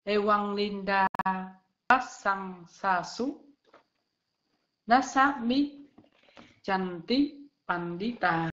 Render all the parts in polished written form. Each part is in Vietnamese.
Ewang Linda Pasang Sasu Nasami Chanti Pandita.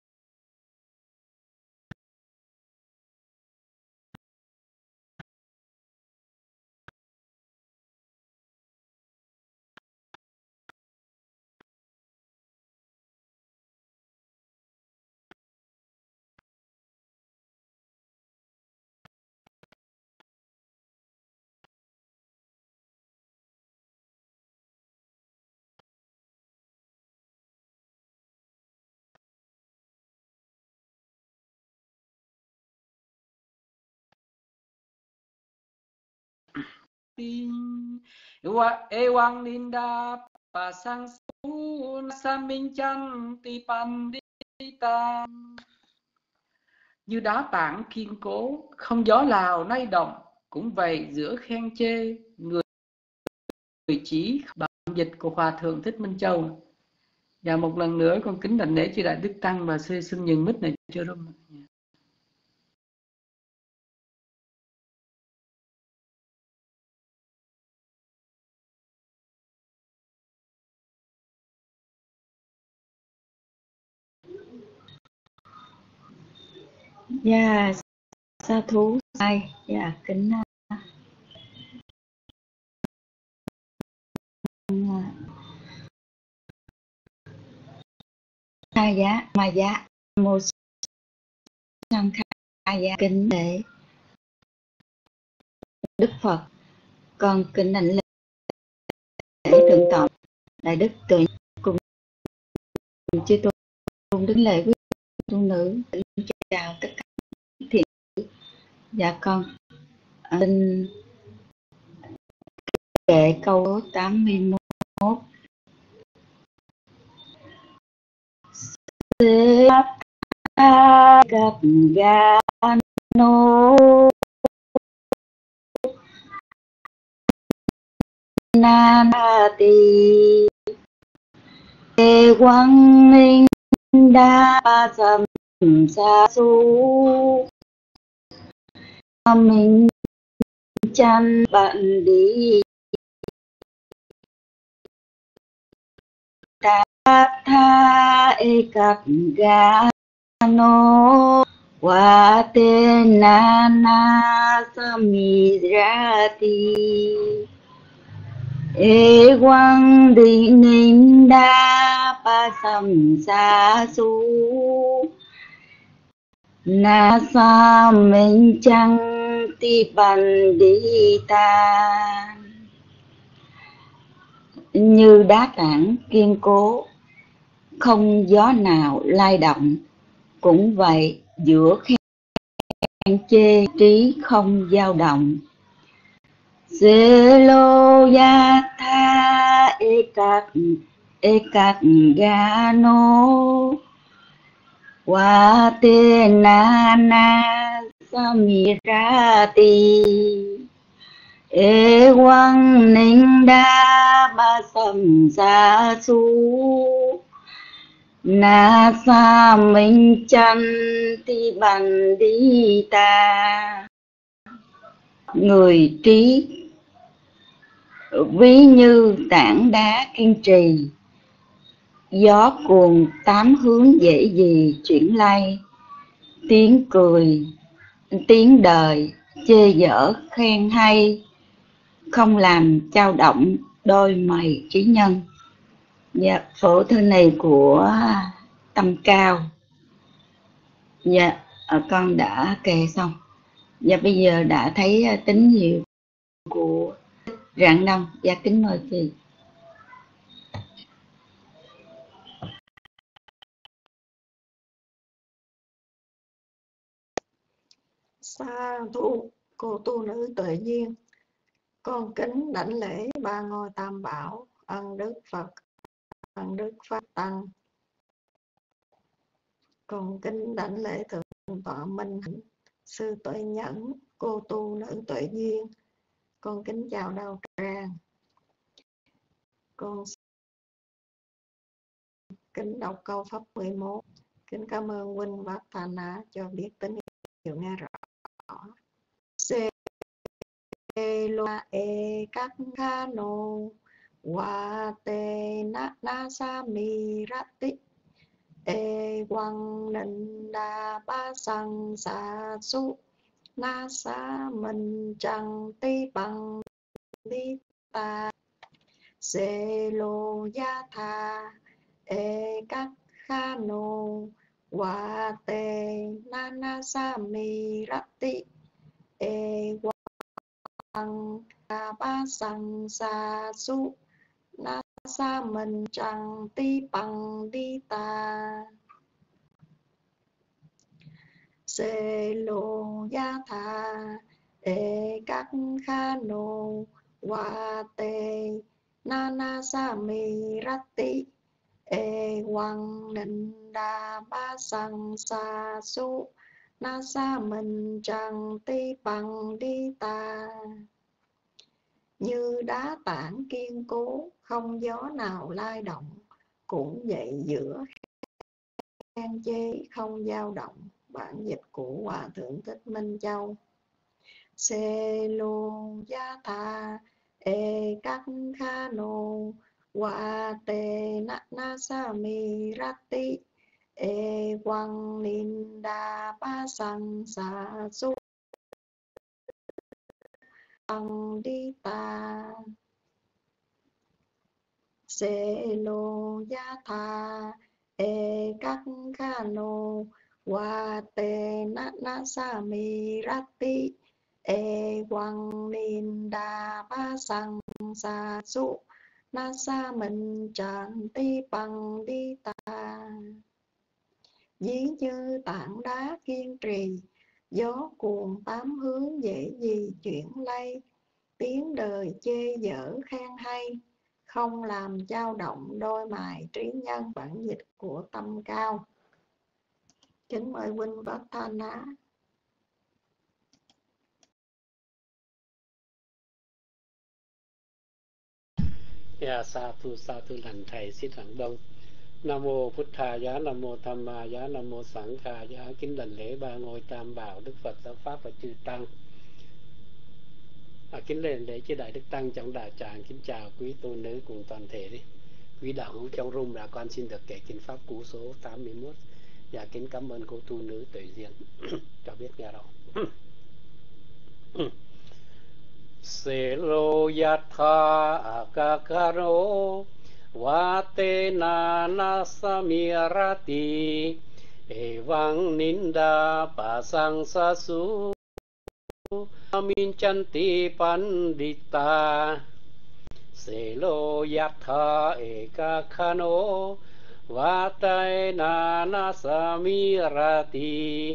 Ewang Linda Pasang Sasu Nasami Chanti Pandita. Như đá tảng kiên cố, không gió nào lay động, cũng vậy giữa khen chê người trí bản dịch của Hòa Thượng Thích Minh Châu. Và một lần nữa con kính đảnh lễ chư Đại Đức Tăng và xin nhường mic này cho Rung. Dạ, sa thú sai. Dạ, kính Khai giá mà giá một sang khai giá kính lễ Đức Phật. Con kính đảnh lễ Thượng tọa Đại Đức Tuệ cùng chư tôn đứng lễ quý tu nữ. Kính chào tất cả thiện. Dạ con xin kệ câu 81. Gặp gà nô na tỳ tê quang minh đa sầm sa su minh chan bạn đi ta tha e gặp gà nô wa te na na samirati e quang đi ninh đa pa sam sa su na sa minh chăng ti ban đi ta. Như đá tảng kiên cố, không gió nào lay động, cũng vậy giữa khen chê trí không dao động. Selojatha ekat gano watenana samirati ewang ninda basam sa su na sa minh chan ti ban đi ta. Người trí ví như tảng đá kiên trì, gió cuồng tám hướng dễ gì chuyển lay, tiếng cười tiếng đời chê dở khen hay, không làm chao động đôi mày trí nhân. Dạ, phổ thư này của Tâm Cao. Dạ, con đã kể xong. Dạ, bây giờ đã thấy tín hiệu của Rạng Đông. Dạ, kính mời chị. Sa thú cô tu nữ Tuệ Duyên, con kính đảnh lễ ba ngôi Tam Bảo, ân Đức Phật, ân Đức Pháp Tăng. Con kính đảnh lễ Thượng tọa Minh Hạnh, sư Tuệ Nhẫn, cô tu nữ Tuệ Duyên. Con kính chào Đạo Tràng. Con kính đọc câu pháp 11. Kính cảm ơn huynh và Thana cho biết tín hiệu nghe rõ. lo e các kha nô wa te na sa mi rati e quang ninh đa ba sang sa su na sa mình chẳng ti bằng đi ta se lô gia tha e các kha nô wa te na sa mi rati e quang đa ba sang sa su na sa mình chẳng ti bằng đi ta se lô gia tha e các kha nô wa te na sa mi rati e quang ninh đa ba sang sa su na sa mình chẳng ti bằng đi ta như đá tảng kiên cố không gió nào lay động, cũng vậy giữa khen chê không dao động. Bản dịch của Hòa Thượng Thích Minh Châu. Se lô gia tha e các kha nô wa te na sa mi rati e quang ninh đa ba sang sa su bằng đi ta se lô gia tha e các kha nô wa te na sa mi rati e quang ninh đa ba sang sa su na sa mình chẳng ti bằng đi ta ví như tảng đá kiên trì gió cuồng tám hướng dễ gì chuyển lay tiếng đời chê dở khen hay không làm dao động đôi mày trí nhân. Bản dịch của Tâm Cao. Kính mời huynh Vattana. Sa thu lành thầy xích Hằng Đông. Nam mô Phật Thà Giá, Nam mô Tham Ma Giá, Nam mô Sẵn Khà Giá. Kính đảnh lễ ba ngôi Tam Bảo, Đức Phật, Giáo Pháp và Chư Tăng. Kính lên lễ chư Đại Đức Tăng trong đạo tràng. Kính chào quý tu nữ cùng toàn thể đi. Quý đạo hữu trong room đã con xin được kể kinh pháp cú số 81. Và kính cảm ơn cô tu nữ Tuệ Diện cho biết nghe đâu. Se lo yatha akakaro wa te na samirati evang ninda pasang sasu min chanti pandita se lo yatha ekakano wa te na samirati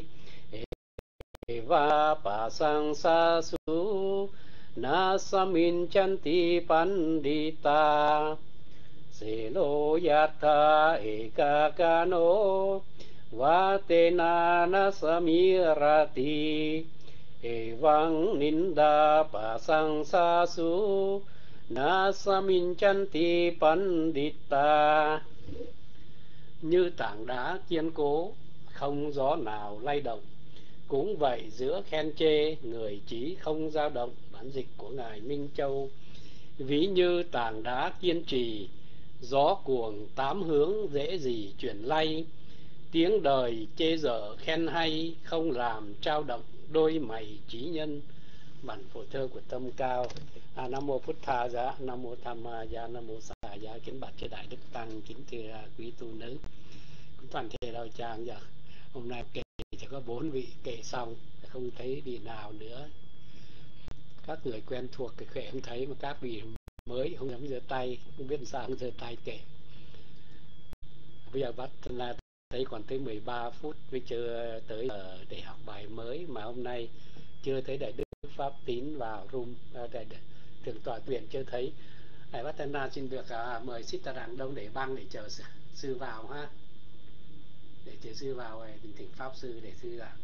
eva pasang sasu na samin chanti pandita se lo yatha ekakano va te na samirati evang ninda pasang sasu na samin chanti pandita như tảng đá kiên cố không gió nào lay động, cũng vậy giữa khen chê người trí không dao động. Bản dịch của ngài Minh Châu. Ví như tảng đá kiên trì gió cuồng tám hướng dễ gì chuyển lay, tiếng đời chê dở khen hay không làm trao động đôi mày trí nhân. Bản phổ thơ của Tâm Cao. Nam mô Phật Thà Giá, Nam mô Tham Ma Giá, Nam mô Xà Giá. Kính bạch chư Đại Đức Tăng, kính thưa quý tu nữ, cũng toàn thể đạo tràng. Giờ hôm nay kể chỉ có 4 vị kể xong, không thấy vị nào nữa. Các người quen thuộc thì khỏe em thấy, mà các vị mới không dám giơ tay, không biết sao không giơ tay kể. Bây giờ bắt là thấy còn tới 13 phút mới chưa tới để học bài mới, mà hôm nay chưa thấy Đại Đức Pháp Tín vào room, Thượng tọa Tuyển chưa thấy. Đại Bát Tana xin được mời Sita Rạng Đông để băng để chờ sư vào ha, để chờ sư vào rồi bình thỉnh pháp sư để sư giảng.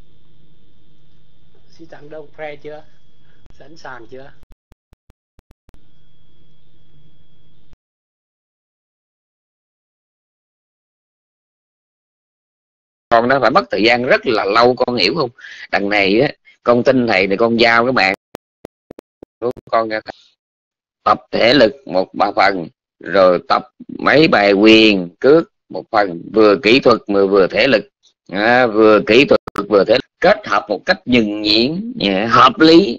Sita Rạng Đông pre chưa, sẵn sàng chưa? Con nó phải mất thời gian rất là lâu, con hiểu không? Đằng này á, con tin thầy thì con giao các bạn của con nghe. Tập thể lực một phần, rồi tập mấy bài quyền cước một phần, vừa kỹ thuật mà vừa thể lực, vừa kỹ thuật vừa thể lực, kết hợp một cách nhuần nhuyễn, hợp lý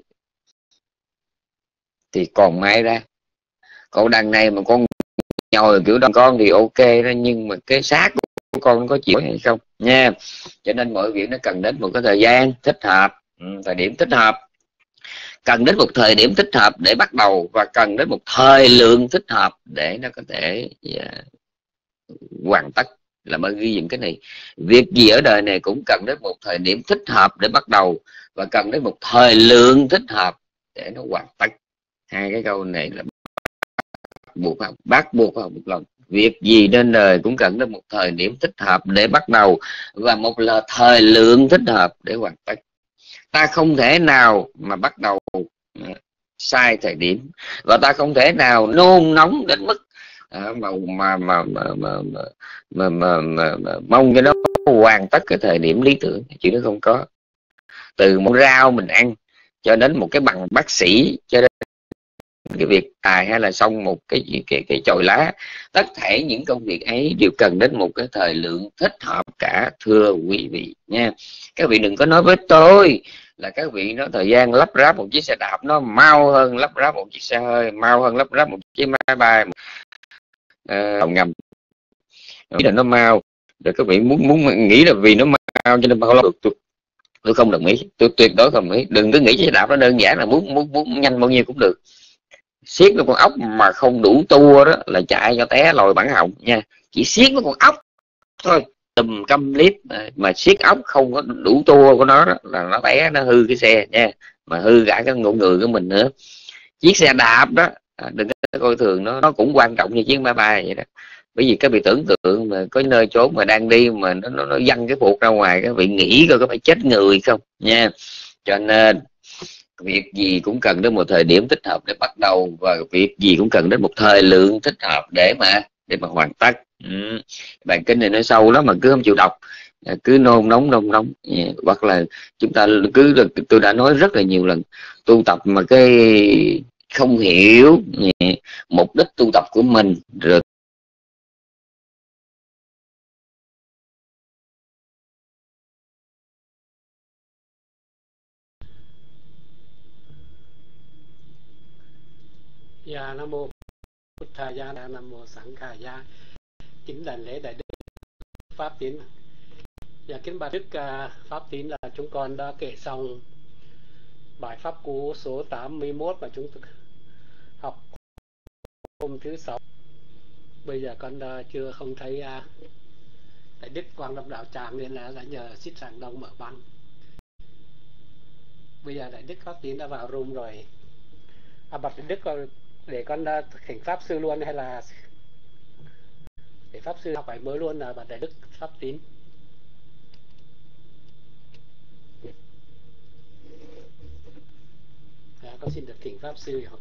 thì còn may ra. Còn đằng này mà con nhồi kiểu đàn con thì ok đó, nhưng mà cái xác của con có chịu hay không nha. Cho nên mọi việc nó cần đến một cái thời gian thích hợp, thời điểm thích hợp, cần đến một thời điểm thích hợp để bắt đầu, và cần đến một thời lượng thích hợp để nó có thể hoàn tất. Là mới ghi những cái này. Việc gì ở đời này cũng cần đến một thời điểm thích hợp để bắt đầu, và cần đến một thời lượng thích hợp để nó hoàn tất. Hai cái câu này là bắt buộc vào một lần. Việc gì trên đời cũng cần đến một thời điểm thích hợp để bắt đầu, và một là thời lượng thích hợp để hoàn tất. Ta không thể nào mà bắt đầu sai thời điểm, và ta không thể nào nôn nóng đến mức mong cho nó hoàn tất cái thời điểm lý tưởng. Chuyện đó không có. Từ một rau mình ăn cho đến một cái bằng bác sĩ, cho đến cái việc tài hay là xong một cái chồi lá, tất thể những công việc ấy đều cần đến một cái thời lượng thích hợp cả, thưa quý vị nha. Các vị đừng có nói với tôi là các vị nói thời gian lắp ráp một chiếc xe đạp nó mau hơn lắp ráp một chiếc xe hơi, mau hơn lắp ráp một chiếc máy bay tàu ngầm, nghĩ là nó mau, rồi các vị muốn nghĩ là vì nó mau cho nên bao lâu. Tôi không đồng ý, tôi tuyệt đối không đồng ý. Đừng cứ nghĩ xe đạp nó đơn giản là muốn nhanh bao nhiêu cũng được. Siết với con ốc mà không đủ tua đó là chạy cho té lòi bản họng nha. Chỉ siết với con ốc thôi, tùm câm lít, mà siết ốc không có đủ tua của nó đó, là nó té, nó hư cái xe nha, mà hư cả cái ngũ người của mình nữa. Chiếc xe đạp đó đừng có coi thường nó cũng quan trọng như chiếc máy bay vậy đó. Bởi vì các vị tưởng tượng mà có nơi chốn mà đang đi mà nó văng cái phuộc ra ngoài, các vị nghĩ coi có phải chết người không nha. Cho nên việc gì cũng cần đến một thời điểm thích hợp để bắt đầu, và việc gì cũng cần đến một thời lượng thích hợp để mà hoàn tất. Bài kinh này nó sâu lắm mà cứ không chịu đọc, cứ nôn nóng hoặc là chúng ta cứ, tôi đã nói rất là nhiều lần, tu tập mà cái không hiểu mục đích tu tập của mình, rồi Dạ Nam Mô Bụt Thầy Gia Đà, Nam Mô Sẵn Khà Gia. Kính đảnh lễ Đại Đức Pháp Tín. Dạ kính bà Đức Pháp Tín, là chúng con đã kể xong bài Pháp Cú số 81 mà chúng tôi học hôm thứ 6. Bây giờ con chưa không thấy Đại Đức Quang Lâm Đạo Tràng, nên là đã nhờ Xích Sàng Đông mở băng. Bây giờ Đại Đức Pháp Tín đã vào room rồi. Bạch Đại Đức để con thỉnh Pháp Sư luôn, hay là để Pháp Sư học bài mới luôn là Bạch Đại Đức Pháp Tín? Con xin được thỉnh Pháp Sư học.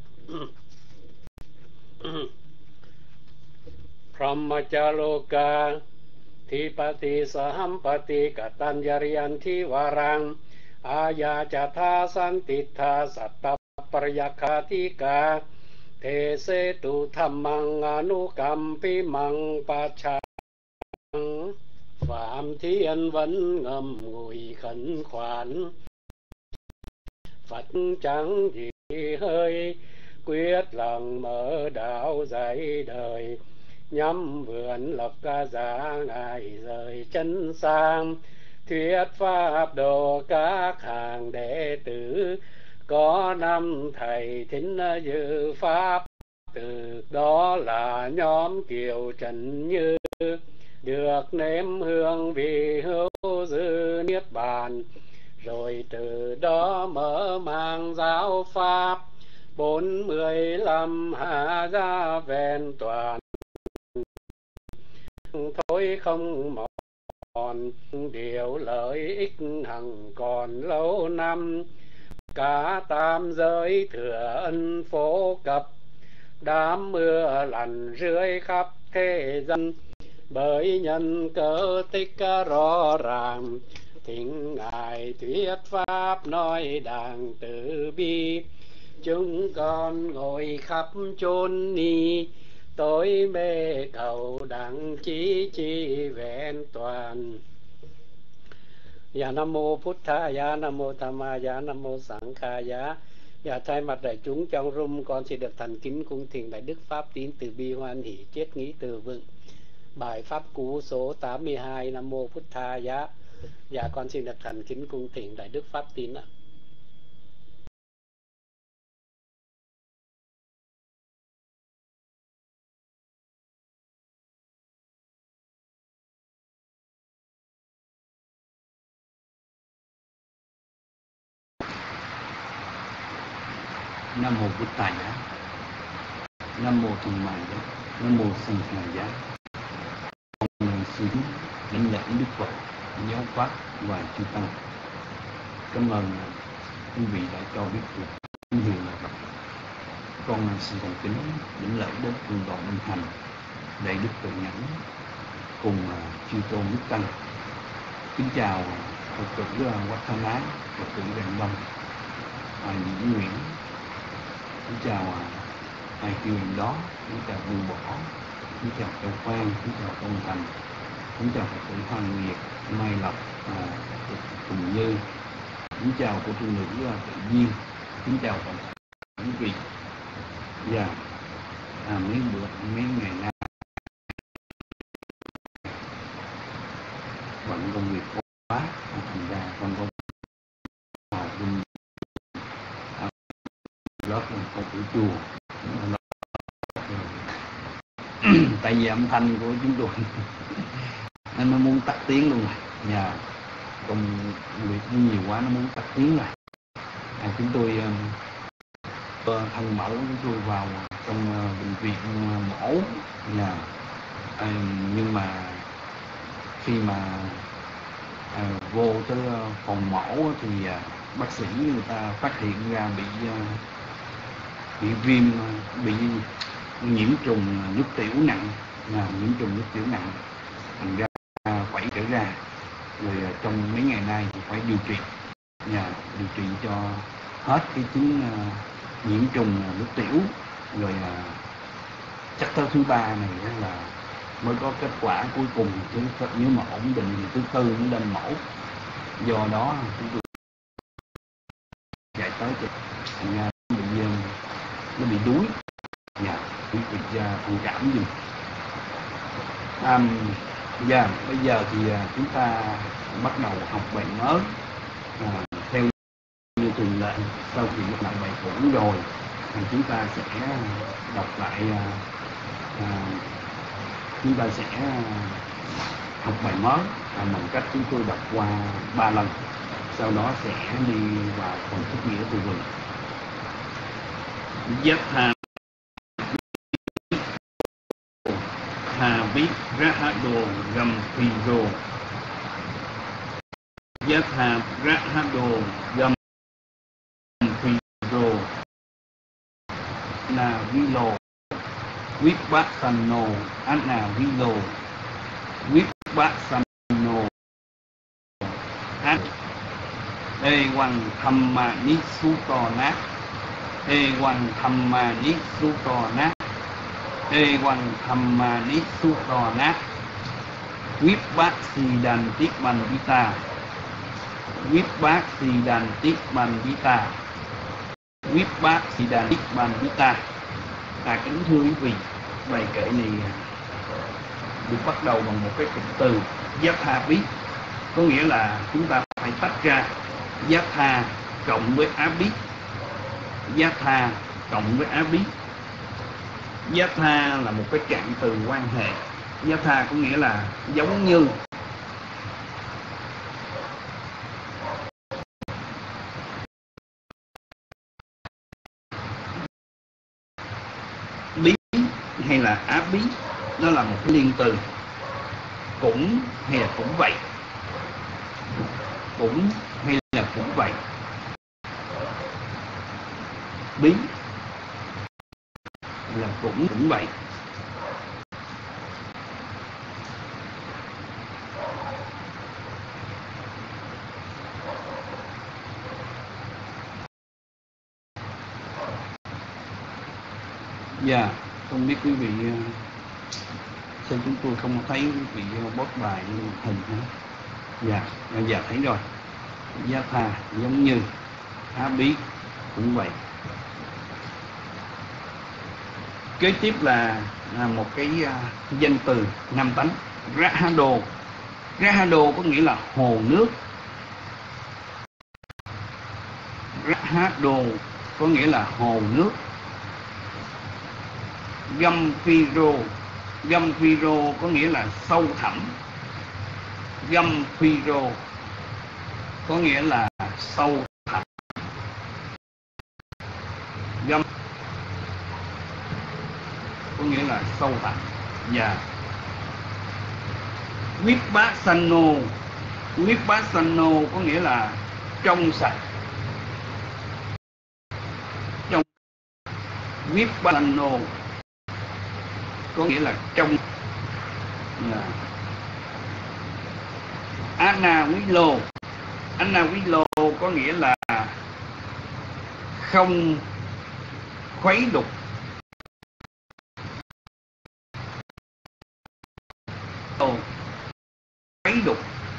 Brahmachaloka Thipati Sahampati Katanyariyanthi Varang Ayachatha Santitha Sattva Paryakhātika Thế se tu Dhammang Anukampi Mang Pachang. Phạm Thiên vẫn ngầm ngùi khẩn khoản, Phật chẳng gì hơi quyết lòng mở đạo dạy đời. Nhắm vườn lập ca giả ngài rời chân sang, thuyết pháp độ các hàng đệ tử. Có năm thầy thính dự pháp, từ đó là nhóm Kiều Trần Như, được nếm hương vị hữu dư niết bàn. Rồi từ đó mở mang giáo pháp, 45 hạ gia vẹn toàn. Thôi không mòn, điều lợi ích hằng còn lâu năm. Cả tam giới thừa ân phổ cập, đám mưa lằn rơi khắp thế gian. Bởi nhân cớ tích rõ ràng, thỉnh ngài thuyết pháp nói đàng từ bi. chúng con ngồi khắp chốn ni, tối mê cầu đặng chí chi vẹn toàn. Dạ Nam Mô Phút Tha Dạ, Nam Mô Tham Ma Dạ, Nam Mô Sẵn Kha Dạ. Dạ thay mặt đại chúng trong room, con xin được thành kính cung thiền Đại Đức Pháp Tín Từ Bi Hoan Hỷ Triết Nghĩ Từ Vựng bài Pháp Cú số 82. Nam Mô Phút Tha Dạ. Dạ con xin được thành kính cung thiền Đại Đức Pháp Tín ạ. Nam mô Bụt Tát Giá, Nam mô Tham Ma Giá, Nam mô Sanh Kha Giá. Con là sư lãnh lễ Đức Phật, giáo pháp và chư tăng. Cảm ơn quý vị đã cho biết được tín hiệu là Phật. Con xin thành kính lãnh lễ đến Vương Đoàn Minh Thành, Đại Đức Tuệ Nhẫn cùng chư tôn Đức Tăng. Kính chào Phật tử Quách Thanh Ái, Phật tử Rạng Đông, Nhĩ Nguyễn. Kính chào hai kêu đó, kính chào Bùi Bỏ, kính chào Châu Phan, kính chào Công Thành, kính chào Phật tử Hoàng Nguyệt, Mai Lập, Phật tử Tùng Như, kính chào cô tu nữ Tự Nhiên, kính chào toàn thể quý vị. Và mấy ngày nay bận công việc quá, thành ra con có vào bên lớp con tử chùa. Tại vì âm thanh của chúng tôi nên nó muốn tắt tiếng luôn rồi. Nhà công việc nhiều quá nó muốn tắt tiếng rồi. Chúng tôi thân mẫu chúng tôi vào trong bệnh viện mổ nhà, nhưng mà khi mà vô tới phòng mổ thì bác sĩ người ta phát hiện ra bị viêm, bị nhiễm trùng nước tiểu nặng, nhiễm trùng nước tiểu nặng, thành ra phải trở ra. Rồi trong mấy ngày nay thì phải điều trị cho hết cái chứng nhiễm trùng nước tiểu. Rồi chắc tới thứ ba này là mới có kết quả cuối cùng, chứ nếu mà ổn định thì thứ tư mới lên mổ. Do đó chúng tôi chạy tới thành ra nó bị đuối, quý vị thông cảm dùm. Bây giờ thì chúng ta bắt đầu học bài mới. Theo như thường lệ, sau khi học bài cũ rồi thì chúng ta sẽ đọc lại, chúng ta sẽ học bài mới bằng cách chúng tôi đọc qua 3 lần, sau đó sẽ đi vào phần thức nghĩa từ vựng. Yatha Havit Rahado Gampiro, Yatha Rahado Gampiro Navilo Vipassano Anavilo Vipassano Ewan Thamma Nisutona, Ewan Thamma Nisutona, Ewan Thamma Nisutona, Vipassidantik Bandita, Vipassidantik Bandita, Vipassidantik Bandita. Kính thưa quý vị, bài kệ này được bắt đầu bằng một cái cụm từ Yatha biết, có nghĩa là chúng ta phải tách ra Yatha cộng với Abit. Yatha cộng với Abit. Yatha là một cái trạng từ quan hệ. Yatha có nghĩa là giống như. Bí hay là Abit, nó là một cái liên từ. Cũng hay là cũng vậy. Cũng hay là cũng vậy. Bí là cũng vậy. Dạ, không biết quý vị sao chúng tôi không thấy quý vị post bài hình hả? Dạ, dạ thấy rồi. Giá tha giống như Á Bí cũng vậy. Kế tiếp là một cái danh từ nam tánh, Rahado. Rahado có nghĩa là hồ nước. Rahado có nghĩa là hồ nước. Gamphiro, Gamphiro có nghĩa là sâu thẳm. Gamphiro có nghĩa là sâu thẳm. Gam có nghĩa là sâu thẳm. Và Vipassano, Vipassano có nghĩa là trong sạch. Trong Vipassano có nghĩa là trong. Anavilo, Anavilo có nghĩa là không khuấy đục. Khuấy đục,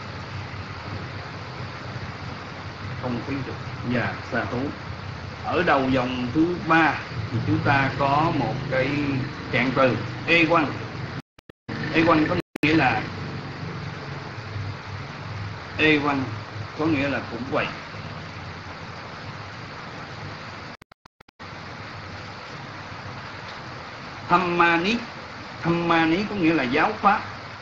không khuấy đục. Dạ, xà thú. Ở đầu dòng thứ 3 thì chúng ta có một cái trạng từ Ewan. Ewan có nghĩa là Ewan có nghĩa là cũng vậy. Dhammani, Dhammani có nghĩa là giáo pháp.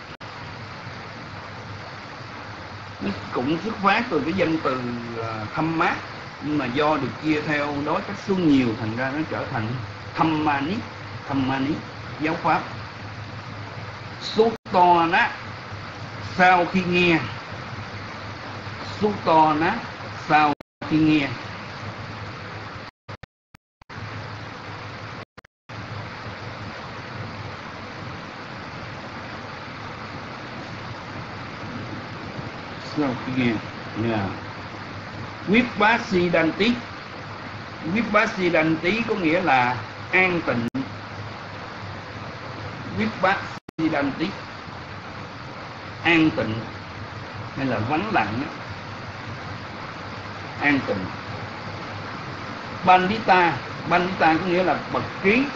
Nó cũng xuất phát từ cái danh từ Dhamma, nhưng mà do được chia theo đối cách số nhiều thành ra nó trở thành Dhammani, Dhammani giáo pháp. Sutana sau khi nghe, Sutana sau khi nghe. Sau khi nghe. Yeah. Vipassidanti, Vipassidanti có nghĩa là an tịnh. Vipassidanti an tịnh hay là vắng lặng, an tịnh. Pandita, Pandita có nghĩa là bậc trí.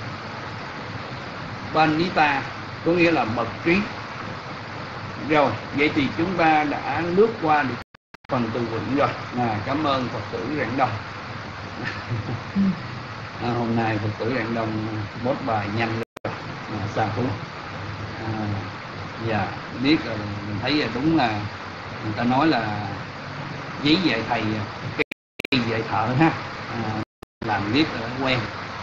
Pandita có nghĩa là bậc trí. Rồi, vậy thì chúng ta đã lướt qua được phần từ vựng rồi. Cảm ơn Phật tử Rạng Đông. Hôm nay Phật tử Rạng Đông post bài nhanh rồi. Sa thú. Dạ, biết rồi, mình thấy đúng là người ta nói là giấy dạy thầy, cây dạy thợ ha. Làm biết quen.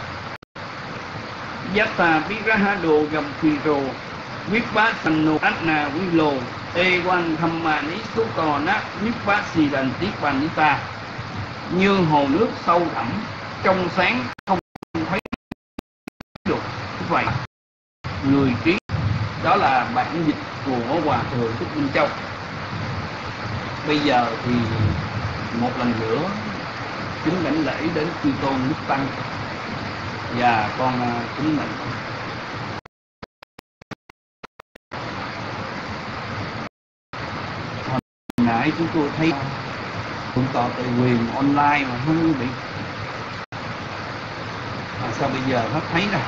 Yatta Virahado Gamphiro Vipassano Anavilo Ewan Dhammani Sutana Vipassidanti Pandita. Như hồ nước sâu thẳm, trong sáng, không thấy được. Vậy người trí. Đó là bản dịch của Hòa Thượng Thích Minh Châu. Bây giờ thì một lần nữa kính lãnh lễ đến chư tôn Đức Tăng và con kính mệnh. Hồi nãy chúng tôi thấy Thượng tọa Tề Quyền online mà không quý vị. Sao bây giờ hết thấy rồi?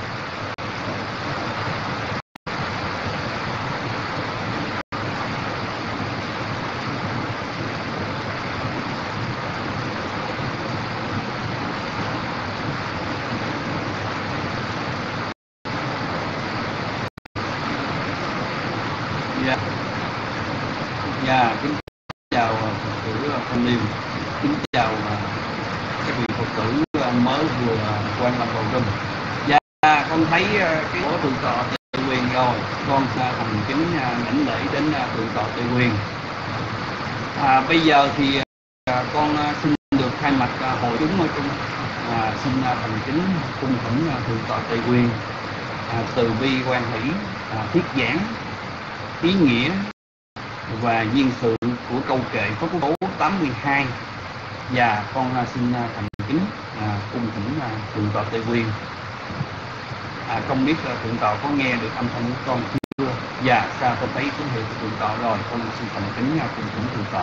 Kính chào Phật tử Thanh Liêm, kính chào các vị Phật tử mới vừa quan lâm vào rừng. Con thấy cái của Thượng tọa Tề Quyền rồi, con thành kính lãnh lễ đến Thượng tọa Tề Quyền. Bây giờ thì con xin được thay mặt hội chúng ở chung xin thành kính cung thỉnh Thượng tọa Tề Quyền từ bi quan hỷ thuyết giảng ý nghĩa và duyên sự của câu kệ Pháp Cú 82. Và con xin thành kính cung thỉnh Thượng tọa Tề Quyền Không biết là thượng tọa có nghe được âm thanh của con chưa? Dạ, sao con thấy tín hiệu của thượng tọa rồi, con xin thành kính cùng kính thượng tọa.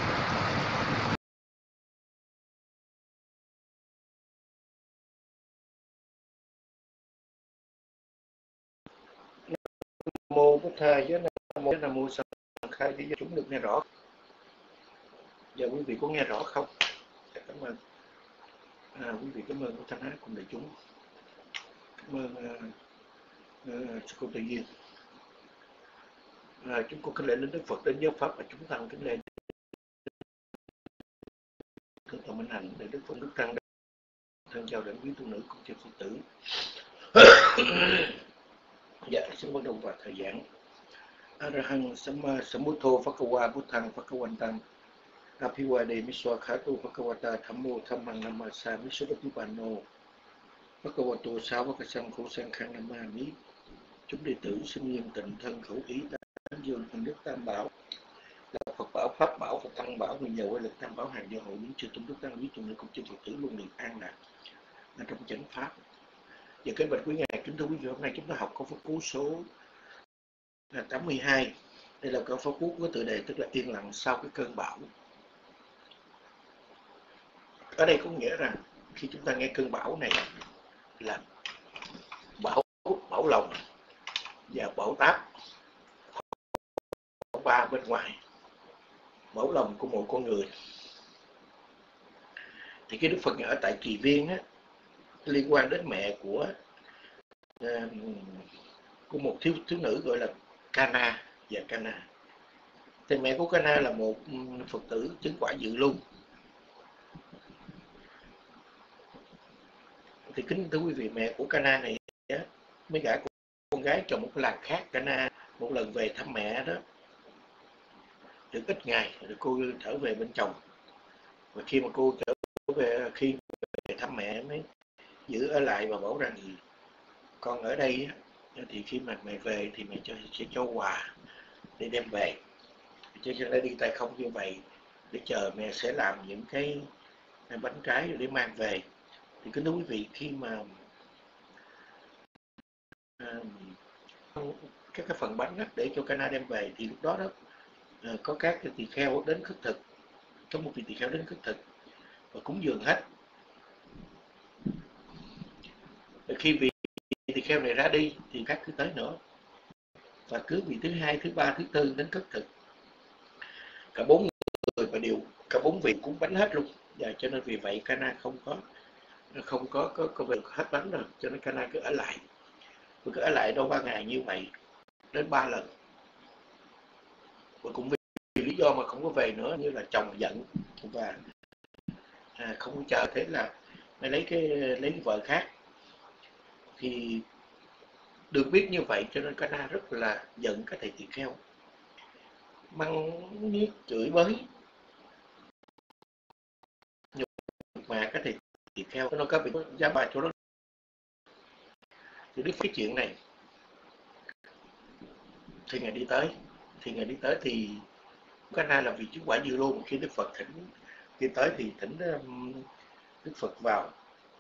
Mô Bổn Thầy với Nam Mô Sa Khai để chúng được nghe rõ. Giờ quý vị có nghe rõ không? Cảm ơn. Quý vị cảm ơn Thanh Ái cùng đại chúng. Cảm ơn sư cô Tự Nhiên. Chúng con kính lễ đến Đức Phật, đến giáo pháp và chúng tăng kính lễ thượng tọa Minh Hạnh để Đức Phật Đức Tăng thân chào đến quý tu nữ cùng chư Phật tử. Dạ, xin bắt đầu vào thời giảng. Arahang Sammuddho Phakawa Buddhang Phakawantam Apiwade Miswa Khatu Phakawata Thammo Thammang Namasa Misubhatipanno Phakawato Savaka Sangho Sankhang Namami. Chúng đệ tử xin nghiêm tịnh thân khẩu ý tán dương thần đức Tam Bảo là Phật bảo, Pháp bảo và Tăng bảo, vì nhờ quay lực Tam bảo hàng do hội những chư tôn đức tăng quý tu nữ cùng chư Phật tử luôn được an lạc ở trong chánh pháp. Và cái bạch quý ngài, kính thưa quý vị, hôm nay chúng ta học câu pháp cú số 82. Đây là câu pháp cú có tựa đề tức là yên lặng sau cái cơn bão. Ở đây có nghĩa rằng khi chúng ta nghe cơn bão này là bão lòng và bão táp, bão ba bên ngoài, bão lòng của một con người. Thì cái Đức Phật ở tại Kỳ Viên á, liên quan đến mẹ của một thiếu nữ gọi là Kana và Kana. Thì mẹ của Kana là một Phật tử chứng quả Dự Lưu. Thì kính thưa quý vị, mẹ của Kana này mới gả con gái cho một cái làng khác. Kana một lần về thăm mẹ đó được ít ngày rồi cô trở về bên chồng. Và khi mà cô trở về thăm mẹ mới giữ ở lại và bảo rằng thì con ở đây thì khi mà mẹ về thì mẹ sẽ cho quà để đem về, chứ không đi tay không như vậy, để chờ mẹ sẽ làm những cái bánh trái để mang về. Thì kính thưa quý vị, khi mà các cái phần bánh để cho Kana đem về thì lúc đó có các cái tỳ kheo đến khất thực, có một vị tỳ kheo đến khất thực và cúng dường hết. Và khi vị tỳ kheo này ra đi thì các cứ tới nữa, và cứ vị thứ hai, thứ ba, thứ tư đến khất thực, cả 4 người và cả 4 vị cúng bánh hết luôn. Và cho nên vì vậy Kana không có về hết bánh rồi, cho nên Kana cứ ở lại. Và cứ ở lại đâu 3 ngày như vậy đến 3 lần. Và cũng vì lý do mà không có về nữa, như là chồng giận và không có chờ, thế là mới lấy cái vợ khác. Thì được biết như vậy cho nên Kana rất là giận các thầy tỳ kheo, mắng nhiếc chửi bới mà các thầy tỳ kheo nó có bị giá bà chỗ đó. Thì Đức cái chuyện này thì ngày đi tới thì Kana là vì chứng quả Dự Lưu. Khi Đức Phật khi tới thì thỉnh Đức Phật vào.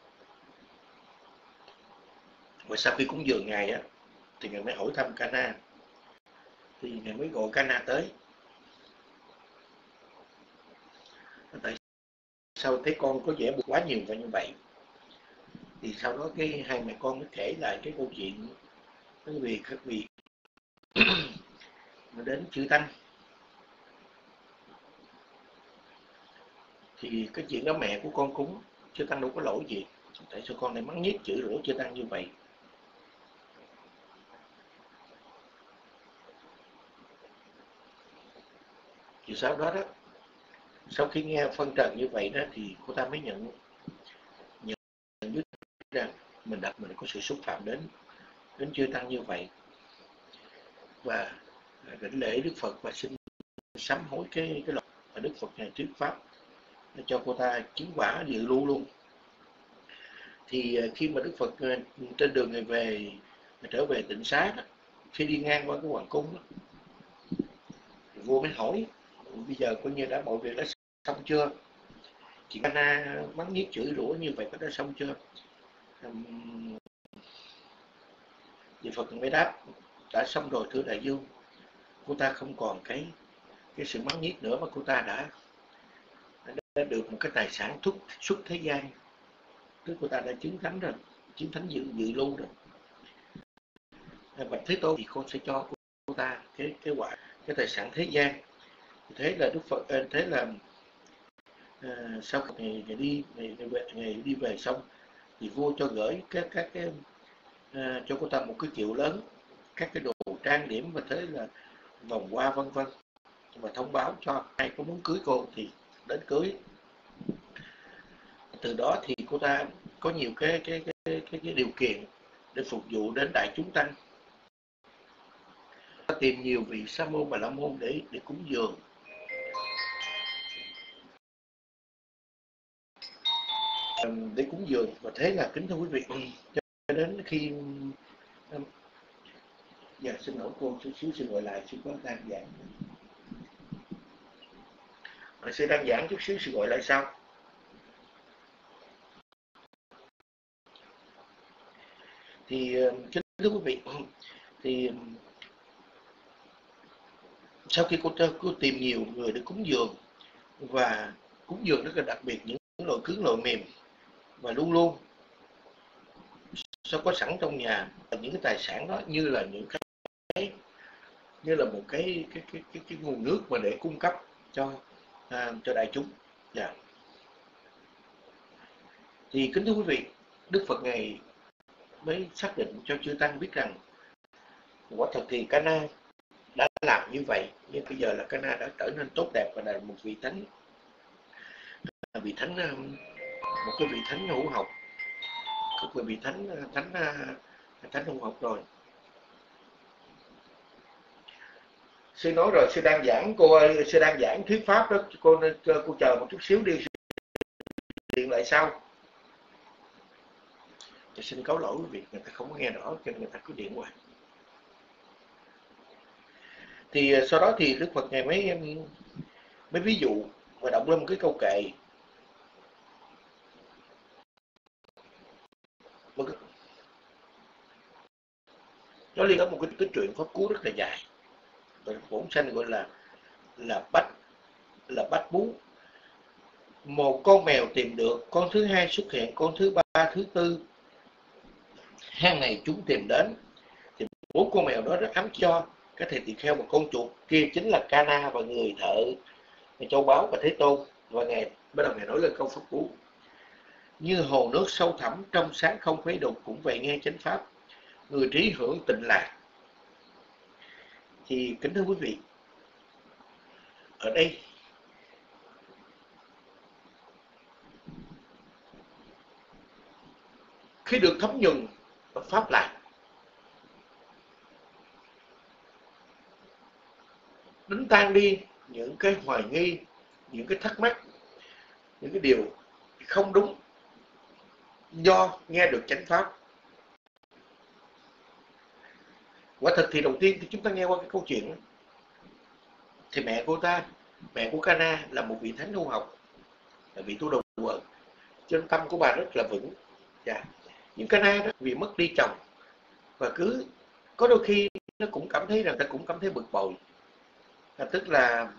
Và sau khi cúng dường ngài á thì ngài mới hỏi thăm Kana, thì ngài mới gọi Kana tới. Tại sao thấy con có vẻ buồn quá nhiều và như vậy? Thì sau đó cái hai mẹ con mới kể lại cái câu chuyện về các vị mà đến chư tăng. Thì cái chuyện đó mẹ của con cúng, chư tăng đâu có lỗi gì, tại sao con lại mắng nhiếc chửi rủa chư tăng như vậy? Thì sau đó sau khi nghe phân trần như vậy đó, thì cô ta mới nhận biết rằng mình có sự xúc phạm đến chư tăng như vậy, và đảnh lễ Đức Phật và xin sám hối cái lỗi. Và Đức Phật ngài thuyết pháp để cho cô ta chứng quả Dự Lưu luôn. Thì khi mà Đức Phật trên đường ngày về trở về Tịnh Xá đó, khi đi ngang qua cái hoàng cung đó, vua mới hỏi bây giờ coi như đã mọi việc đã xong chưa? Chị Kana mắng nhiếc chửi rủa như vậy có đã xong chưa? Thì Phật mới đáp: đã xong rồi thưa đại dương, cô ta không còn cái sự mắng nhiếc nữa, mà cô ta đã được một cái tài sản xuất thế gian, tức cô ta đã chứng thánh rồi, chứng thánh dự lưu rồi. Bạch Thế Tôn thì con sẽ cho cô ta cái quả, cái tài sản thế gian. Thế là Đức Phật, thế là sau ngày đi về xong thì vua cho gửi cho cô ta một cái kiệu lớn, các cái đồ trang điểm và thế là vòng hoa vân vân, và thông báo cho ai có muốn cưới cô thì đến cưới. Từ đó thì cô ta có nhiều cái điều kiện để phục vụ đến đại chúng tăng. Tìm nhiều vị sa môn và la môn để cúng dường. Và thế là kính thưa quý vị, cho đến khi dạ xin lỗi cô chút xíu, xin gọi lại, xin có đang giảng. Sư đang giảng chút xíu, xin gọi lại sau. Thì kính thưa quý vị, thì sau khi cô tìm nhiều người để cúng dường, và cúng dường rất là đặc biệt những loại cứng loại mềm, và luôn luôn có sẵn trong nhà những cái tài sản đó như là những cái như là một cái nguồn nước mà để cung cấp cho đại chúng. Dạ. Thì kính thưa quý vị, Đức Phật Ngài mới xác định cho chư tăng biết rằng quả thật thì Cana đã làm như vậy, nhưng bây giờ là Cana đã trở nên tốt đẹp và là một vị thánh, một cái vị thánh hữu học, một vị thánh hữu học rồi. Sư nói rồi, sư đang giảng, cô ơi, sư đang giảng thuyết pháp đó, cô chờ một chút xíu đi, điện lại sau. Tôi xin cáo lỗi quý vị, người ta không có nghe rõ cho nên người ta cứ điện hoài. Thì sau đó thì Đức Phật Ngài mới ví dụ và đọc lên một cái câu kệ. Nó liên quan một cái truyện pháp cú rất là dài. Bổn sanh gọi là bách bú. Một con mèo tìm được, con thứ hai xuất hiện, con thứ ba, thứ tư. Hang này chúng tìm đến, thì 4 con mèo đó rất ấm cho các thầy tỳ kheo, một con chuột kia chính là Cana và người thợ châu báu và Thế Tôn. Và Ngài bắt đầu Ngài nói lên câu pháp cú: như hồ nước sâu thẳm trong sáng không khuấy đục, cũng vậy nghe chánh pháp, người trí hưởng tịnh lạc. Thì kính thưa quý vị, ở đây khi được thấm nhuần pháp lạc, đánh tan đi những cái hoài nghi, những cái thắc mắc, những cái điều không đúng do nghe được chánh pháp. Quả thật thì đầu tiên thì chúng ta nghe qua cái câu chuyện, thì mẹ của Cana là một vị thánh hữu học, là vị tu đầu quần, cho nên tâm của bà rất là vững. Dạ. Nhưng Cana đó vì mất đi chồng, và cứ có đôi khi nó cũng cảm thấy rằng ta cũng cảm thấy bực bội, tức là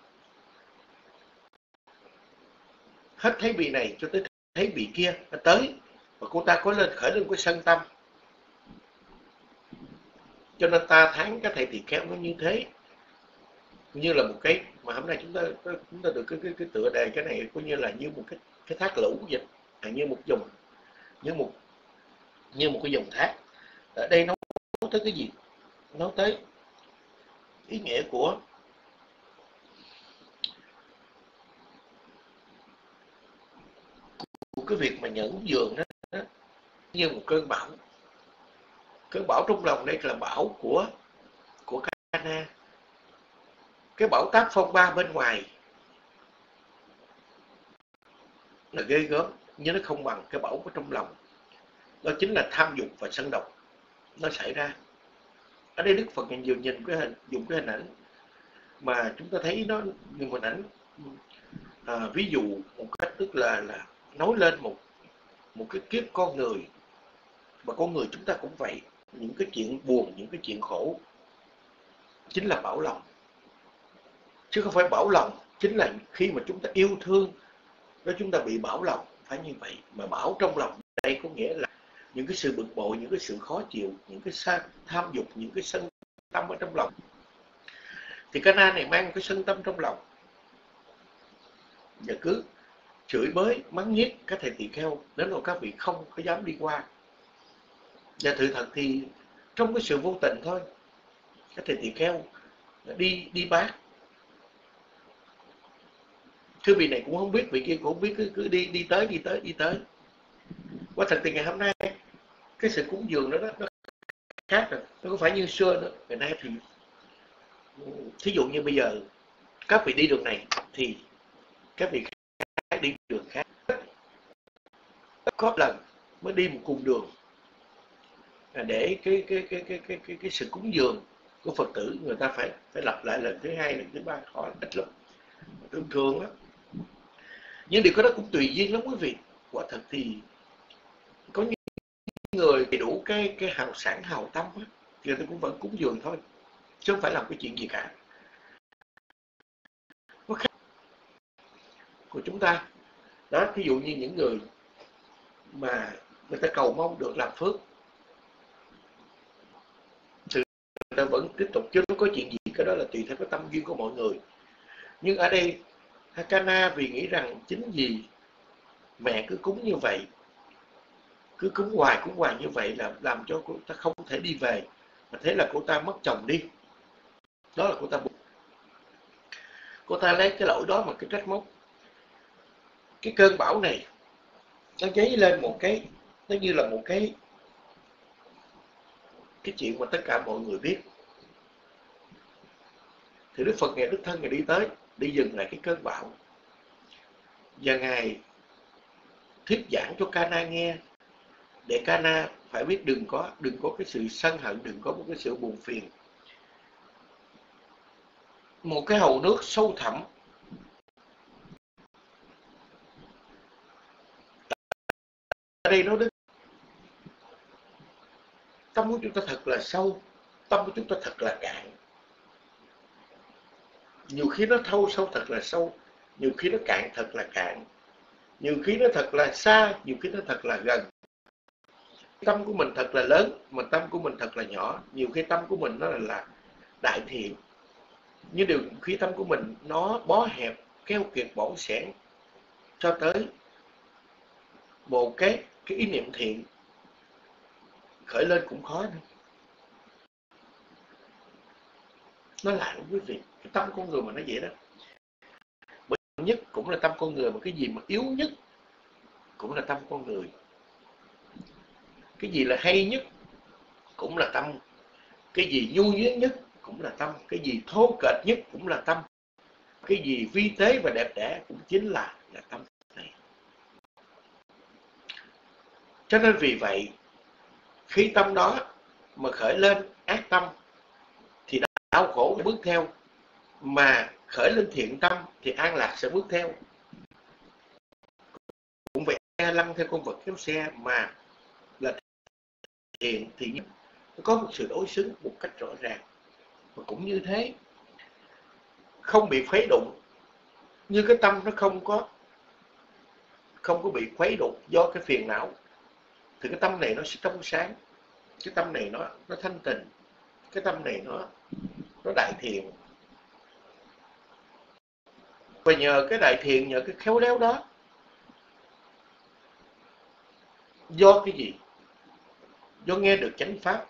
hết thấy vị này cho tới thấy vị kia nó tới, và cô ta khởi lên cái sân tâm, cho nên ta thán các thầy tỳ kheo nó như thế, như là một cái mà hôm nay chúng ta được cái tựa đề cái này coi như là như một cái thác lũ vậy, như một cái dòng thác. Ở đây nó tới cái gì? Nó tới ý nghĩa của cái việc mà nhận dường đó, như một cơn bão. Cơn bão trong lòng đây là bão của Cana. Cái bão táp phong ba bên ngoài là ghê gớm, nhưng nó không bằng cái bão của trong lòng. Đó chính là tham dục và sân độc nó xảy ra. Ở đây Đức Phật dùng cái hình ảnh mà chúng ta thấy nó như hình ảnh ví dụ một cách, tức là nói lên một cái kiếp con người, và con người chúng ta cũng vậy. những cái chuyện buồn, những cái chuyện khổ chính là bảo lòng, chứ không phải bảo lòng chính là khi mà chúng ta yêu thương đó chúng ta bị bảo lòng, phải như vậy. Mà bảo trong lòng đây có nghĩa là những cái sự bực bội, những cái sự khó chịu, những cái tham dục, những cái sân tâm ở trong lòng. Thì cái na này mang cái sân tâm trong lòng và cứ chửi bới mắng nhiếc các thầy tỳ kheo đến rồi các vị không có dám đi qua. Và sự thật thì trong cái sự vô tình thôi, các thầy tỳ kheo đi bác, thứ vị này cũng không biết, vị kia cũng không biết, cứ đi tới. Quả thật thì ngày hôm nay cái sự cúng dường đó nó khác rồi, nó không phải như xưa nữa. Ngày nay thì thí dụ như bây giờ các vị đi đường này thì các vị khác đi đường khác, có lần mới đi một cùng đường để cái sự cúng dường của Phật tử người ta phải lặp lại lần thứ hai, lần thứ ba, khó ít lắm, thường đó. Nhưng điều đó cũng tùy duyên lắm quý vị. Quả thật thì có những người thì đủ cái hào sản hào tâm á, thì người ta cũng vẫn cúng dường thôi, chứ không phải làm cái chuyện gì cả. Có khác của chúng ta đó, ví dụ như những người mà người ta cầu mong được làm phước thì người ta vẫn tiếp tục, chứ không có chuyện gì, cái đó là tùy theo cái tâm duyên của mọi người. Nhưng ở đây Hakana vì nghĩ rằng chính vì mẹ cứ cúng như vậy, cứ cúng hoài như vậy là làm cho cô ta không thể đi về, mà thế là cô ta mất chồng đi. Đó là cô ta buồn. Cô ta lấy cái lỗi đó mà cái trách móc. Cái cơn bão này nó dấy lên một cái, nó như là một cái chuyện mà tất cả mọi người biết. Thì Đức Phật Ngài Đức Thân Ngài đi tới, đi dừng lại cái cơn bão, và Ngài thuyết giảng cho Kana nghe, để Kana phải biết đừng có cái sự sân hận, đừng có một cái sự buồn phiền. Một cái hồ nước sâu thẳm ở đây nó đến tâm của chúng ta thật là sâu, tâm của chúng ta thật là cạn. Nhiều khi nó sâu thật là sâu, nhiều khi nó cạn thật là cạn, nhiều khi nó thật là xa, nhiều khi nó thật là gần. Tâm của mình thật là lớn, mà tâm của mình thật là nhỏ. Nhiều khi tâm của mình nó là đại thiện, nhưng điều khi tâm của mình nó bó hẹp, keo kiệt, bỏng sẻn, cho tới một cái ý niệm thiện khởi lên cũng khó nữa. Nó lạ lắm quý vị. Cái tâm con người mà nó vậy đó. Bởi nhất cũng là tâm con người, mà cái gì mà yếu nhất cũng là tâm con người. Cái gì là hay nhất cũng là tâm. Cái gì nhu nhuyễn nhất cũng là tâm. Cái gì thô kệch nhất cũng là tâm. Cái gì vi tế và đẹp đẽ cũng chính là tâm này. Cho nên vì vậy, khi tâm đó mà khởi lên ác tâm thì đau khổ bước theo, mà khởi lên thiện tâm thì an lạc sẽ bước theo. Cũng vậy, lăn theo con vật kéo xe mà là thiện thì nó có một sự đối xứng một cách rõ ràng. Và cũng như thế, không bị khuấy đụng, như cái tâm nó không có bị khuấy đụng do cái phiền não, thì cái tâm này nó sẽ trong sáng, cái tâm này nó thanh tịnh, cái tâm này nó đại thiện. Và nhờ cái đại thiện, nhờ cái khéo léo đó, do cái gì? Do nghe được chánh pháp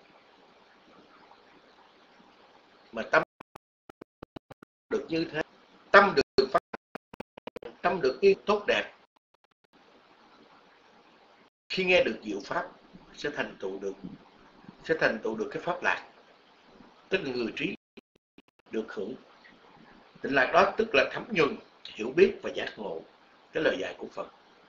mà tâm được như thế, tâm được phát, tâm được yên tốt đẹp. Khi nghe được diệu pháp sẽ thành tựu được cái pháp lạc, tức là người trí được hưởng. Tịnh lạc đó tức là thấm nhuần, hiểu biết và giác ngộ cái lời dạy của Phật.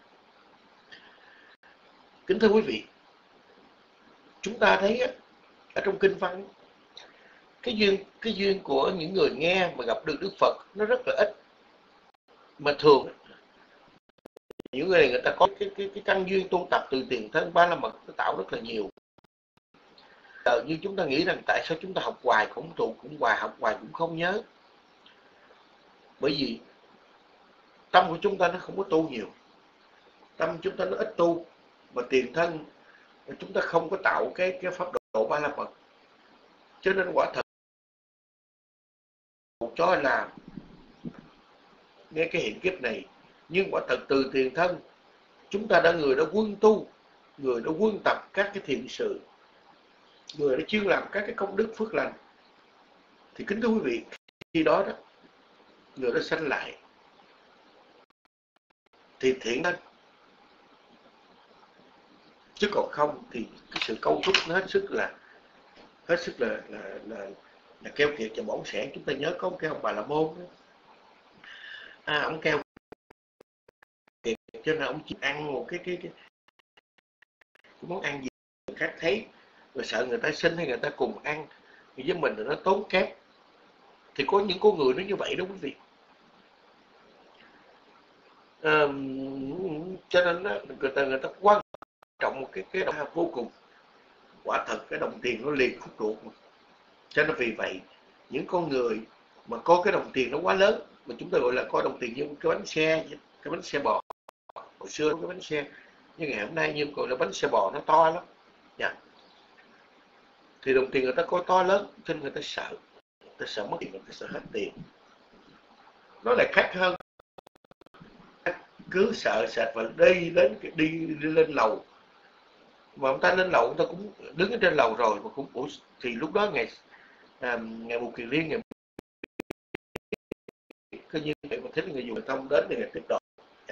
Kính thưa quý vị, chúng ta thấy ở trong kinh văn, cái duyên của những người nghe mà gặp được Đức Phật nó rất là ít. Mà thường những người này người ta có cái căn duyên tu tập từ tiền thân ba la mật, nó tạo rất là nhiều. như chúng ta nghĩ rằng tại sao chúng ta học hoài cũng tụ cũng hoài, học hoài cũng không nhớ. Bởi vì tâm của chúng ta nó không có tu nhiều, tâm chúng ta nó ít tu, mà tiền thân chúng ta không có tạo cái pháp độ ba la mật, cho nên quả thật cho là nghe cái hiện kiếp này. Nhưng quả thật từ tiền thân chúng ta người đã quân tu, người đã quân tập các cái thiện sự, người đã chuyên làm các cái công đức phước lành, thì kính thưa quý vị, khi đó người đã sanh lại thì thiện lên, chứ còn không thì cái sự câu thúc nó hết sức là keo kiệt và bỏng sẻn. Chúng ta nhớ có một cái ông Bà La Môn đó. Ông keo kiệt cho nên ông chỉ ăn một cái món ăn gì người khác thấy rồi sợ người ta xin hay người ta cùng ăn với mình thì nó tốn kém. Thì có những con người nó như vậy đó quý vị. Cho nên người ta quan trọng một cái đồng vô cùng. Quả thật cái đồng tiền nó liền khúc ruột mà. Cho nên vì vậy những con người mà có cái đồng tiền nó quá lớn, mà chúng ta gọi là có đồng tiền như cái bánh xe bò. Hồi xưa có cái bánh xe, nhưng ngày hôm nay như gọi là bánh xe bò nó to lắm. Thì đồng tiền người ta có to lớn, cho nên người ta sợ mất tiền, người ta sợ hết tiền. Nó lại khác hơn, cứ sợ sệt và đi lên lầu. Mà ông ta lên lầu, ông ta cũng đứng ở trên lầu rồi mà cũng thì lúc đó ngày Bụt Kiền Liên, ngày coi như vậy mà thấy người dùng thông đến để ngày tiếp độ.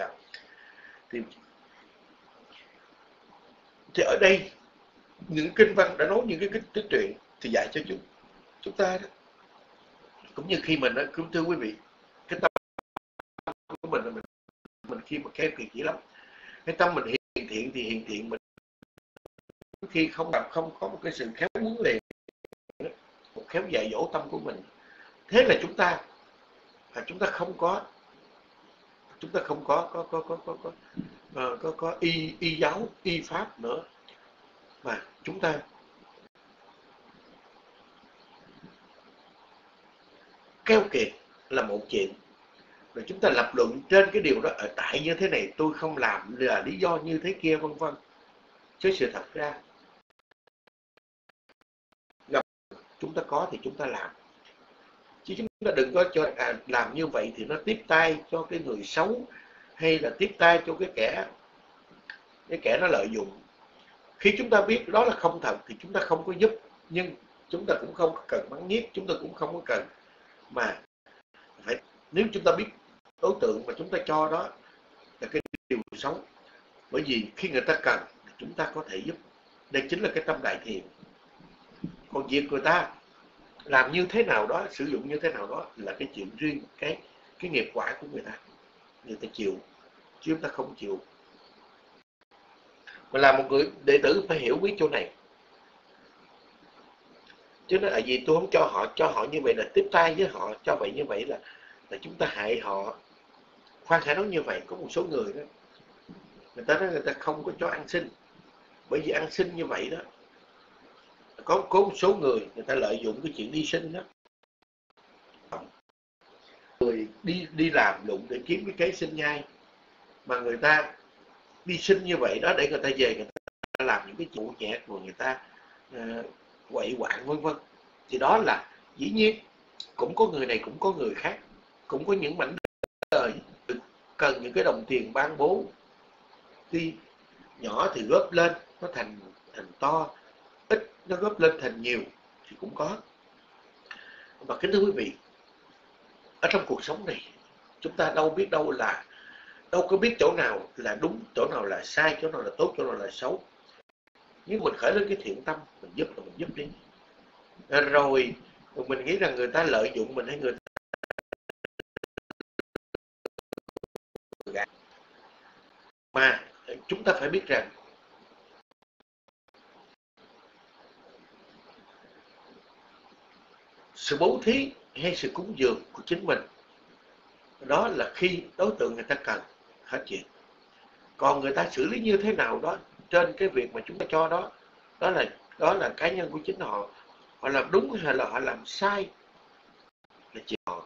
Thì ở đây những kinh văn đã nói những cái chuyện thì dạy cho chúng ta đó. Cũng như khi mình cũng thưa quý vị, cái tâm của mình khi mà keo kiệt dữ lắm, cái tâm mình hiền thiện thì hiền thiện, mình khi không có một cái sự khéo huấn luyện, một khéo dạy dỗ tâm của mình, thế là chúng ta không có y giáo y pháp nữa, mà chúng ta keo kiệt là một chuyện, rồi chúng ta lập luận trên cái điều đó, ở tại như thế này tôi không làm là lý do như thế kia, vân vân. Chứ sự thật ra gặp chúng ta có thì chúng ta làm, chứ chúng ta đừng có cho làm như vậy thì nó tiếp tay cho cái người xấu, hay là tiếp tay cho cái kẻ nó lợi dụng. Khi chúng ta biết đó là không thật thì chúng ta không có giúp, nhưng chúng ta cũng không cần mắng nhiếc, chúng ta cũng không có cần mà phải, nếu chúng ta biết đối tượng mà chúng ta cho đó là cái điều xấu. Bởi vì khi người ta cần thì chúng ta có thể giúp. Đây chính là cái tâm đại thiện. Còn việc người ta làm như thế nào đó, sử dụng như thế nào đó là cái chuyện riêng, cái nghiệp quả của người ta chịu, chứ chúng ta không chịu. Mà là một người đệ tử phải hiểu biết chỗ này. Chứ nó là gì tôi không cho họ như vậy là tiếp tay với họ, cho vậy như vậy là chúng ta hại họ. Khoan hãy nói như vậy, có một số người đó, người ta nói người ta không có cho ăn xin, bởi vì ăn xin như vậy đó, có một số người ta lợi dụng cái chuyện đi sinh đó, người đi làm lụng để kiếm cái kế sinh nhai, mà người ta đi sinh như vậy đó để người ta về người ta làm những cái vụ nhẹt, rồi người ta quậy quạng vân vân. Thì đó là dĩ nhiên cũng có người này cũng có người khác, cũng có những mảnh đời cần những cái đồng tiền ban bố, tuy nhỏ thì góp lên nó thành to, ít nó góp lên thành nhiều thì cũng có. Và kính thưa quý vị, ở trong cuộc sống này chúng ta đâu có biết chỗ nào là đúng, chỗ nào là sai, chỗ nào là tốt, chỗ nào là xấu. Nhưng mình khởi lên cái thiện tâm, mình giúp là mình giúp đi. Rồi mình nghĩ rằng người ta lợi dụng mình hay người ta mà chúng ta phải biết rằng sự bố thí hay sự cúng dường của chính mình, đó là khi đối tượng người ta cần, hết chuyện. Còn người ta xử lý như thế nào đó trên cái việc mà chúng ta cho đó, đó là Đó là cá nhân của chính họ. Họ làm đúng hay là họ làm sai là chuyện họ.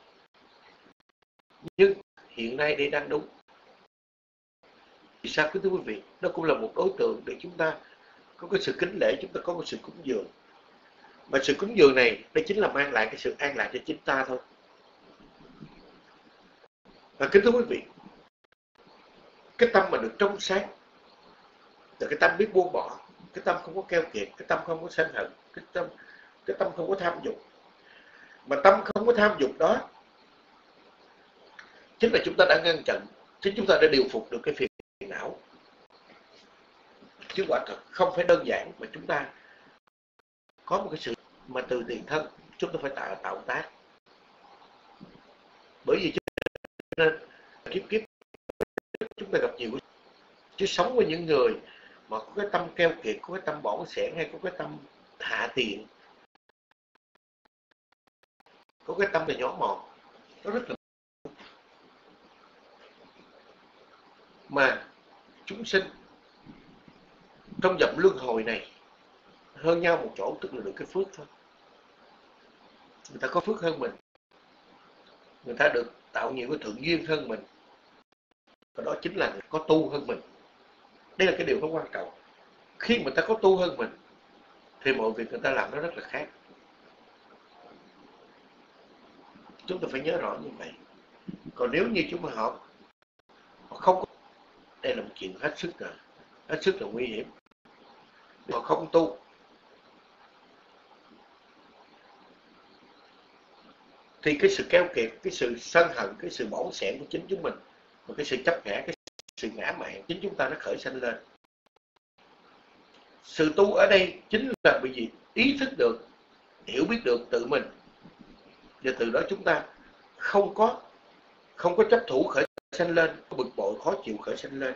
Nhưng hiện nay để đang đúng. Vì sao quý vị? Đó cũng là một đối tượng để chúng ta có cái sự kính lễ, chúng ta có một sự cúng dường. Mà sự cúng dường này, đây chính là mang lại cái sự an lạc cho chính ta thôi. Và kính thưa quý vị, cái tâm mà được trong sáng là cái tâm biết buông bỏ, cái tâm không có keo kiệt, cái tâm không có sân hận, cái tâm không có tham dục. Mà tâm không có tham dục đó chính là chúng ta đã ngăn chặn, chính chúng ta đã điều phục được cái phiền não. Chứ quả thật không phải đơn giản mà chúng ta có một cái sự mà từ tiền thân chúng ta phải tạo tác. Bởi vì cho nên kiếp chúng ta gặp nhiều, chứ sống với những người mà có cái tâm keo kiệt, có cái tâm bỏng sẻn, hay có cái tâm hạ tiện, có cái tâm là nhỏ mọn, nó rất là mà chúng sinh trong dòng luân hồi này hơn nhau một chỗ, tức là được cái phước thôi. Người ta có phước hơn mình, người ta được tạo nhiều cái thuận duyên hơn mình, và đó chính là người có tu hơn mình. Đây là cái điều nó quan trọng. Khi mà ta có tu hơn mình thì mọi việc người ta làm nó rất là khác. Chúng ta phải nhớ rõ như vậy. Còn nếu như chúng mà họ không có, đây là một chuyện hết sức là nguy hiểm. Họ không tu thì cái sự keo kiệt, cái sự sân hận, cái sự bỏng sẻn của chính chúng mình, và cái sự chấp ngã, cái sự ngã mạn chính chúng ta nó khởi sanh lên. Sự tu ở đây chính là bởi vì ý thức được, hiểu biết được tự mình, và từ đó chúng ta không có chấp thủ khởi sanh lên, có bực bội khó chịu khởi sanh lên.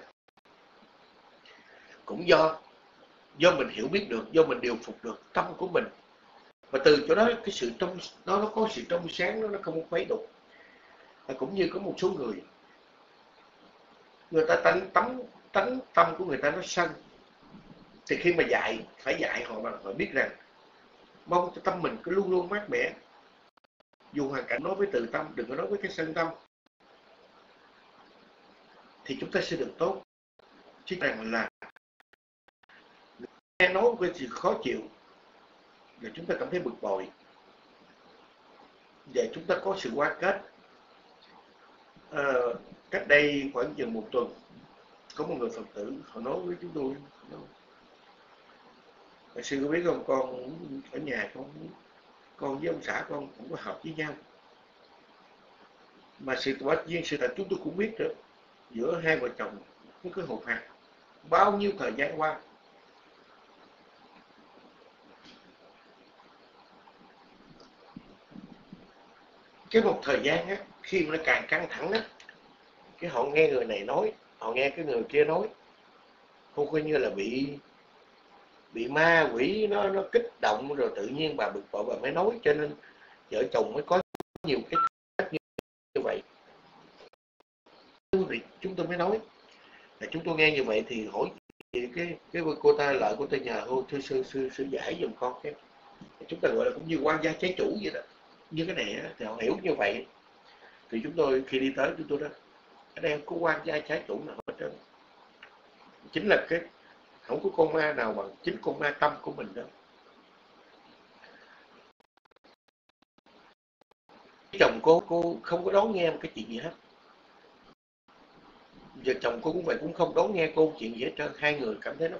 Cũng do mình hiểu biết được, do mình điều phục được tâm của mình, và từ chỗ đó cái sự trong nó có sự trong sáng, nó không có khuấy đục. Cũng như có một số người ta tánh tâm của người ta nó sân, thì khi mà phải dạy họ mà họ biết rằng mong cho tâm mình cứ luôn luôn mát mẻ, dù hoàn cảnh nói với từ tâm, đừng có nói với cái sân tâm, thì chúng ta sẽ được tốt. Chứ rằng là nghe nói cái sự khó chịu và chúng ta cảm thấy bực bội, và chúng ta có sự qua kết. Cách đây khoảng chừng 1 tuần, có một người Phật tử họ nói với chúng tôi, sư có biết không, con ở nhà con với ông xã con cũng có hợp với nhau, mà sự thật chúng tôi cũng biết được, giữa hai vợ chồng nó cứ hụt hạt bao nhiêu thời gian qua. Cái một thời gian á, khi mà nó càng căng thẳng á, cái họ nghe người này nói, họ nghe cái người kia nói, không coi như là bị ma quỷ nó kích động, rồi tự nhiên bà bực bội bà mới nói. Cho nên vợ chồng mới có nhiều cái cách như vậy. Thì chúng tôi mới nói là chúng tôi nghe như vậy thì hỏi cái cô ta lại, cô ta nhờ thưa sư giải giùm con cái. Chúng ta gọi là cũng như quan gia trái chủ vậy đó. Như cái này thì họ hiểu như vậy, thì chúng tôi khi đi tới chúng tôi đó, ở đây không có quan gia trái chủ nào hết trơn, chính là cái không có con ma nào bằng chính con ma tâm của mình đó. Chồng cô không có đón nghe một cái chuyện gì hết, giờ chồng cô cũng vậy, cũng không đón nghe cô chuyện gì hết trơn. Hai người cảm thấy nó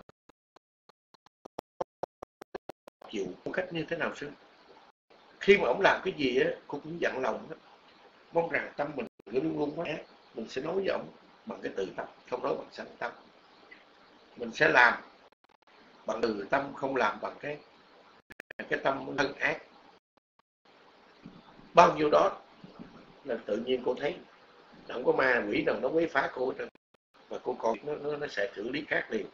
chịu một cách như thế nào xưa. Khi mà ông làm cái gì á, cô cũng dặn lòng đó, mong rằng tâm mình luôn luôn quá, mình sẽ nói với ông bằng cái từ tâm, không nói bằng sanh tâm. Mình sẽ làm bằng từ tâm, không làm bằng cái tâm thân ác. Bao nhiêu đó là tự nhiên cô thấy không có ma quỷ nào nó quấy phá cô hết, và cô còn nó sẽ xử lý khác liền.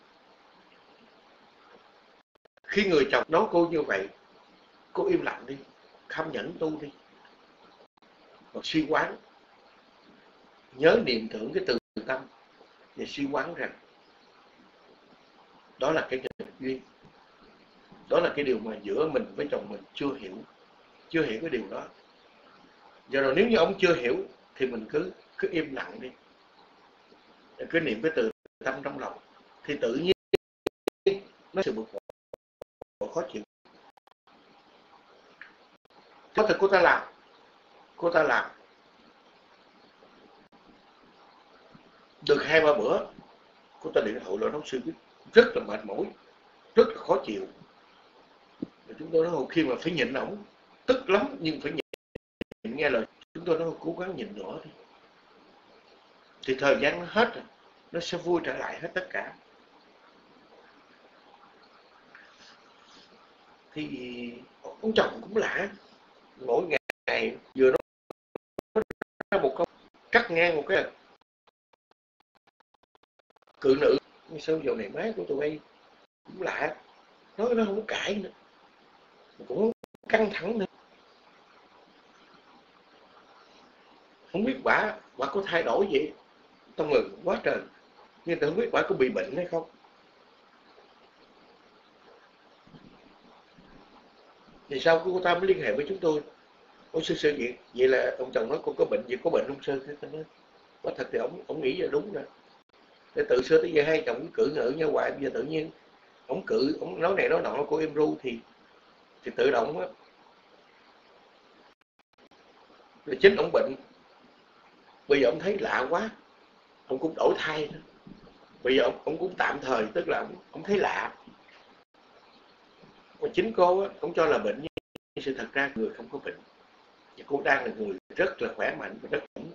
Khi người chồng nói cô như vậy, cô im lặng đi, kham nhẫn tu đi, và suy quán, nhớ niệm tưởng cái từ tâm, và suy quán rằng đó là cái nghịch duyên. Đó là cái điều mà giữa mình với chồng mình chưa hiểu cái điều đó. Giờ rồi nếu như ông chưa hiểu thì mình cứ im lặng đi, cứ niệm cái từ tâm trong lòng, thì tự nhiên nó sự bực bội khó chịu. Có thể cô ta làm được 2-3 bữa, cô ta điện thoại lại nói sư biết rất là mệt mỏi, rất là khó chịu. Rồi chúng tôi nói khi mà phải nhịn ổng tức lắm, nhưng phải nhịn nghe lời. Chúng tôi nói cố gắng nhịn nữa đi, thì thời gian nó hết rồi, nó sẽ vui trở lại hết tất cả. Thì ông chồng cũng lạ, mỗi ngày vừa nói ra một câu cắt ngang một cái cự nữ. Sao giờ này má của tụi bay cũng lạ, nói nó không có cãi nữa, cũng không căng thẳng nữa. Không biết bà có thay đổi gì, tao mừng quá trời, nhưng tao không biết bà có bị bệnh hay không. Thì sau cô ta mới liên hệ với chúng tôi. Ôi sư vậy là ông chồng nói cô có bệnh gì, có bệnh không sư? Thế tôi nói quả thật thì ông nghĩ là đúng rồi. Để từ xưa tới giờ hai chồng cự ngữ nhau hoài, bây giờ tự nhiên ông nói này nói nọ, cô em ru thì tự động á. Rồi chính ông bệnh, bây giờ ông thấy lạ quá, ông cũng đổi thay nữa. Bây giờ ông cũng tạm thời, tức là ông thấy lạ. Mà chính cô á, ông cho là bệnh, nhưng sự thật ra người không có bệnh. Và cô đang là người rất là khỏe mạnh và rất ổn.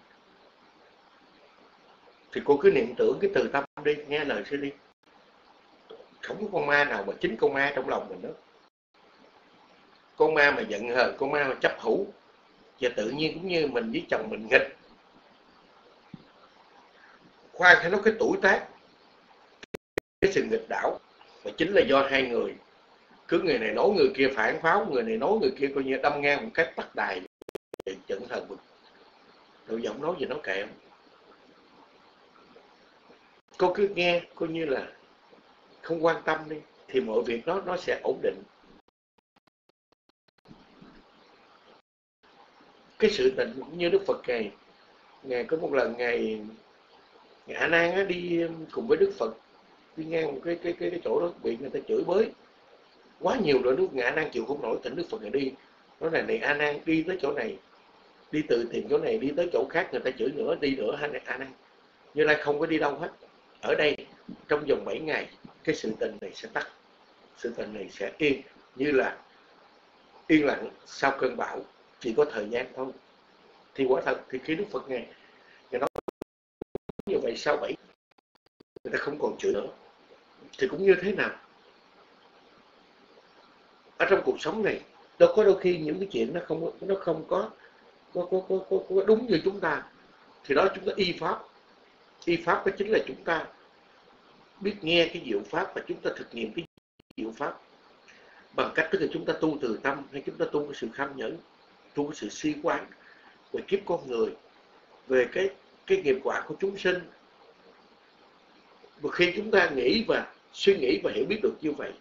Thì cô cứ niệm tưởng cái từ tâm đi, nghe lời sư đi. Không có con ma nào mà chính con ma trong lòng mình đó. Con ma mà giận hờn, con ma mà chấp hữu. Và tự nhiên cũng như mình với chồng mình nghịch. Khoan phải nói cái tuổi tác, cái sự nghịch đảo, mà chính là do hai người. Cứ người này nói người kia phản pháo, người này nói người kia coi như đâm ngang một cách tắt đài để giận thần mình. Rồi giọng nói gì nó kệ. Cô cứ nghe coi như là không quan tâm đi, thì mọi việc nó sẽ ổn định. Cái sự tình cũng như Đức Phật Ngài có một lần Ngài A Nan đi cùng với Đức Phật đi ngang một cái chỗ đó, bị người ta chửi bới quá nhiều rồi. Ngài A Nan chịu không nổi, thỉnh Đức Phật Ngài đi. Nói này A Nan, đi tới chỗ này, đi từ tìm chỗ này đi tới chỗ khác người ta chửi nữa, đi nữa A Nan. Như Lai không có đi đâu hết. Ở đây trong vòng 7 ngày cái sự tình này sẽ tắt, sự tình này sẽ yên, như là yên lặng sau cơn bão, chỉ có thời gian thôi. Thì quả thật thì khi Đức Phật Ngài nói như vậy, sau 7 người ta không còn chửi nữa. Thì cũng như thế nào, ở trong cuộc sống này đâu có đôi khi những cái chuyện nó không có đúng như chúng ta, thì đó chúng ta y pháp. Y pháp đó chính là chúng ta biết nghe cái diệu pháp và chúng ta thực nghiệm cái diệu pháp bằng cách tức là chúng ta tu từ tâm, hay chúng ta tu cái sự kham nhẫn, tu cái sự suy quán về kiếp con người, về cái nghiệp quả của chúng sinh. Và khi chúng ta nghĩ và suy nghĩ và hiểu biết được như vậy,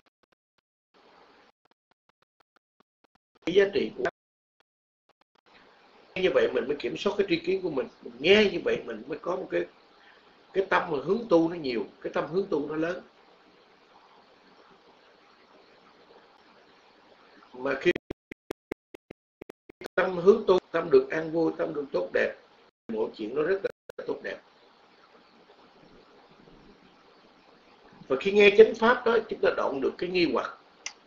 cái giá trị của như vậy mình mới kiểm soát cái tri kiến của mình nghe như vậy mình mới có một cái tâm mà hướng tu nó nhiều, cái tâm hướng tu nó lớn. Mà khi tâm hướng tu, tâm được an vui, tâm được tốt đẹp, mọi chuyện nó rất là tốt đẹp. Và khi nghe chánh pháp đó, chúng ta đoạn được cái nghi hoặc.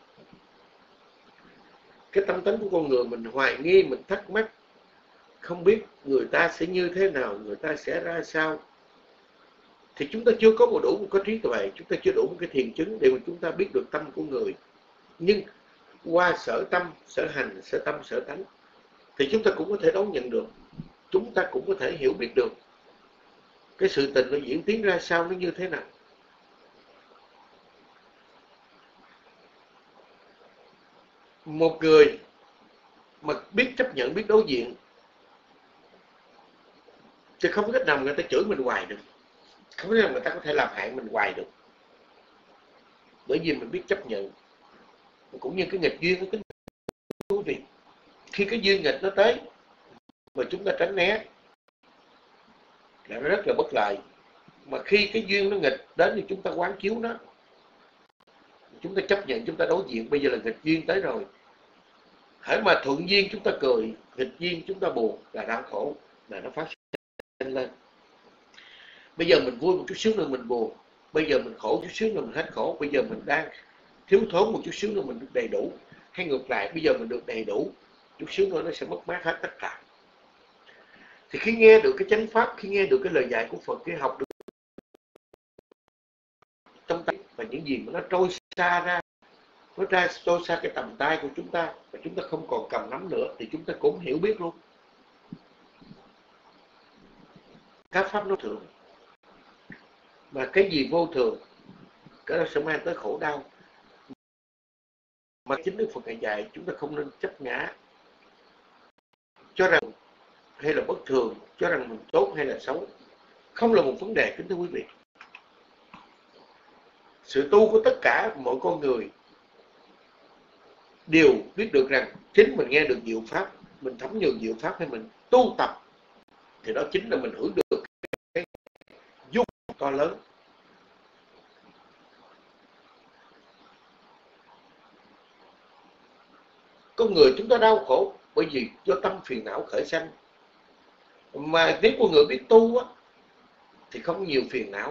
Cái tâm tánh của con người mình hoài nghi, mình thắc mắc, không biết người ta sẽ như thế nào, người ta sẽ ra sao. Thì chúng ta chưa có đủ một cái trí tuệ, chúng ta chưa đủ một cái thiền chứng để mà chúng ta biết được tâm của người. Nhưng qua sở tâm, sở hành, sở tâm, sở tánh, thì chúng ta cũng có thể đón nhận được, chúng ta cũng có thể hiểu biết được cái sự tình nó diễn tiến ra sao, nó như thế nào. Một người mà biết chấp nhận, biết đối diện, thì không có cách nào người ta chửi mình hoài được, không có cách nào người ta có thể làm hại mình hoài được. Bởi vì mình biết chấp nhận. cũng như cái nghịch duyên. Kính thưa quý vị, khi cái duyên nghịch nó tới mà chúng ta tránh né là nó rất là bất lợi. Mà khi cái duyên nó nghịch đến thì chúng ta quán chiếu nó, chúng ta chấp nhận, chúng ta đối diện. Bây giờ là nghịch duyên tới rồi, hễ mà thuận duyên chúng ta cười, nghịch duyên chúng ta buồn, là đau khổ, là nó phát sinh lên. Bây giờ mình vui một chút xíu nữa mình buồn, bây giờ mình khổ chút xíu nữa mình hết khổ, bây giờ mình đang thiếu thốn một chút xíu nữa mình được đầy đủ, hay ngược lại bây giờ mình được đầy đủ, chút xíu nữa nó sẽ mất mát hết tất cả. Thì khi nghe được cái chánh pháp, khi nghe được cái lời dạy của Phật, khi học được trong tay và những gì mà nó trôi xa ra, nó trôi xa cái tầm tay của chúng ta và chúng ta không còn cầm nắm nữa, thì chúng ta cũng hiểu biết luôn. Các pháp nó thường, mà cái gì vô thường cái đó sẽ mang tới khổ đau. Mà chính Đức Phật dạy chúng ta không nên chấp ngã, cho rằng hay là bất thường, cho rằng mình tốt hay là xấu, không là một vấn đề. Kính thưa quý vị, sự tu của tất cả mọi con người đều biết được rằng chính mình nghe được diệu pháp, mình thấm nhuần diệu pháp hay mình tu tập, thì đó chính là mình hưởng được cái dung to lớn. Con người chúng ta đau khổ bởi vì do tâm phiền não khởi sanh. Mà nếu con người biết tu á, thì không nhiều phiền não,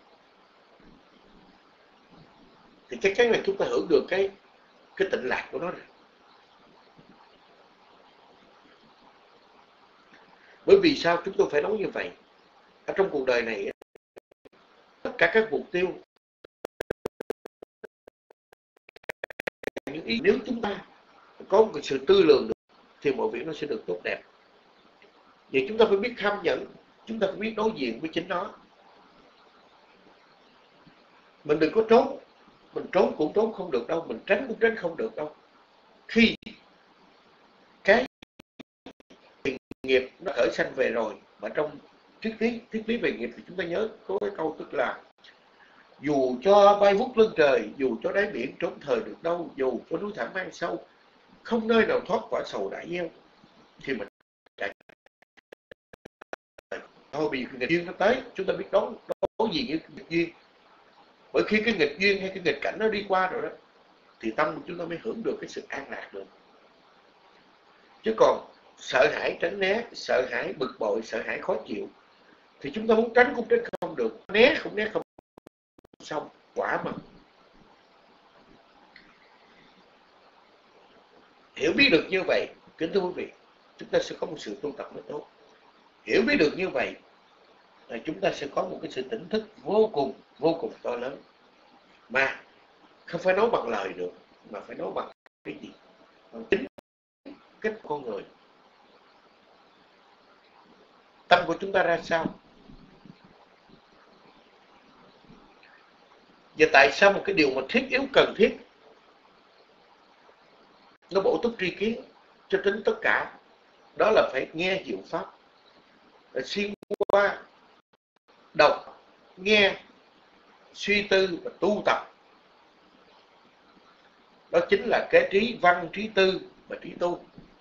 thì chắc chắn là chúng ta hưởng được cái tịnh lạc của nó rồi. Bởi vì sao chúng tôi phải nói như vậy? Ở trong cuộc đời này, tất cả các mục tiêu, những ý, nếu chúng ta có một sự tư lượng được, thì mọi việc nó sẽ được tốt đẹp. Vậy chúng ta phải biết kham nhẫn, chúng ta phải biết đối diện với chính nó. Mình đừng có trốn, mình trốn cũng trốn không được đâu, mình tránh cũng tránh không được đâu. Khi cái nghiệp nó khởi sanh về rồi, mà trong triết lý về nghiệp thì chúng ta nhớ có cái câu tức là dù cho bay vút lên trời, dù cho đáy biển trốn thời được đâu, dù cho núi thẳm hang sâu, không nơi nào thoát quả sầu đã gieo, thì mình chạy. Thôi vì nghịch duyên nó tới, chúng ta biết đối gì với nghịch duyên. Bởi khi cái nghịch duyên hay cái nghịch cảnh nó đi qua rồi đó, thì tâm của chúng ta mới hưởng được cái sự an lạc được. Chứ còn sợ hãi tránh né, sợ hãi bực bội, sợ hãi khó chịu, thì chúng ta muốn tránh cũng tránh không được, né không xong, quả mà. Hiểu biết được như vậy, kính thưa quý vị, chúng ta sẽ có một sự tu tập mới tốt. Hiểu biết được như vậy, là chúng ta sẽ có một cái sự tỉnh thức vô cùng to lớn. Mà không phải nói bằng lời được, mà phải nói bằng cái gì? Bằng tính cách con người. Tâm của chúng ta ra sao? Và tại sao một cái điều mà thiết yếu cần thiết nó bổ túc tri kiến cho tính tất cả, đó là phải nghe diệu pháp, là xuyên qua đọc, nghe, suy tư và tu tập. Đó chính là cái trí văn, trí tư và trí tu.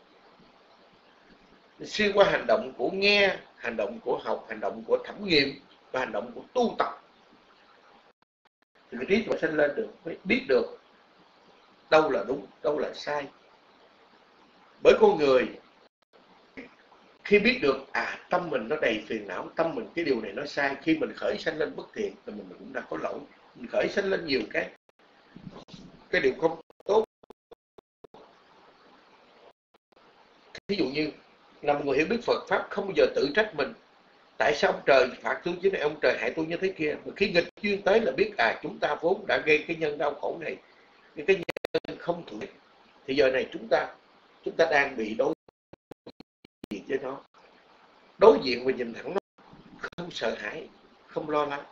Xuyên qua hành động của nghe, hành động của học, hành động của thẩm nghiệm và hành động của tu tập, thì cái trí tuệ sinh lên được, mới biết được đâu là đúng, đâu là sai. Bởi con người khi biết được tâm mình nó đầy phiền não, tâm mình cái điều này nó sai, khi mình khởi sanh lên bất thiện thì mình cũng đã có lỗi, mình khởi sanh lên nhiều cái điều không tốt. Ví dụ như là một người hiểu biết Phật pháp không bao giờ tự trách mình, tại sao ông trời phạt tôi chứ này, ông trời hại tôi như thế kia. Mà khi nghịch duyên tới là biết chúng ta vốn đã gây cái nhân đau khổ này, cái nhân không thuận, thì giờ này chúng ta đang bị đối diện với nó, đối diện và nhìn thẳng nó, không sợ hãi, không lo lắng.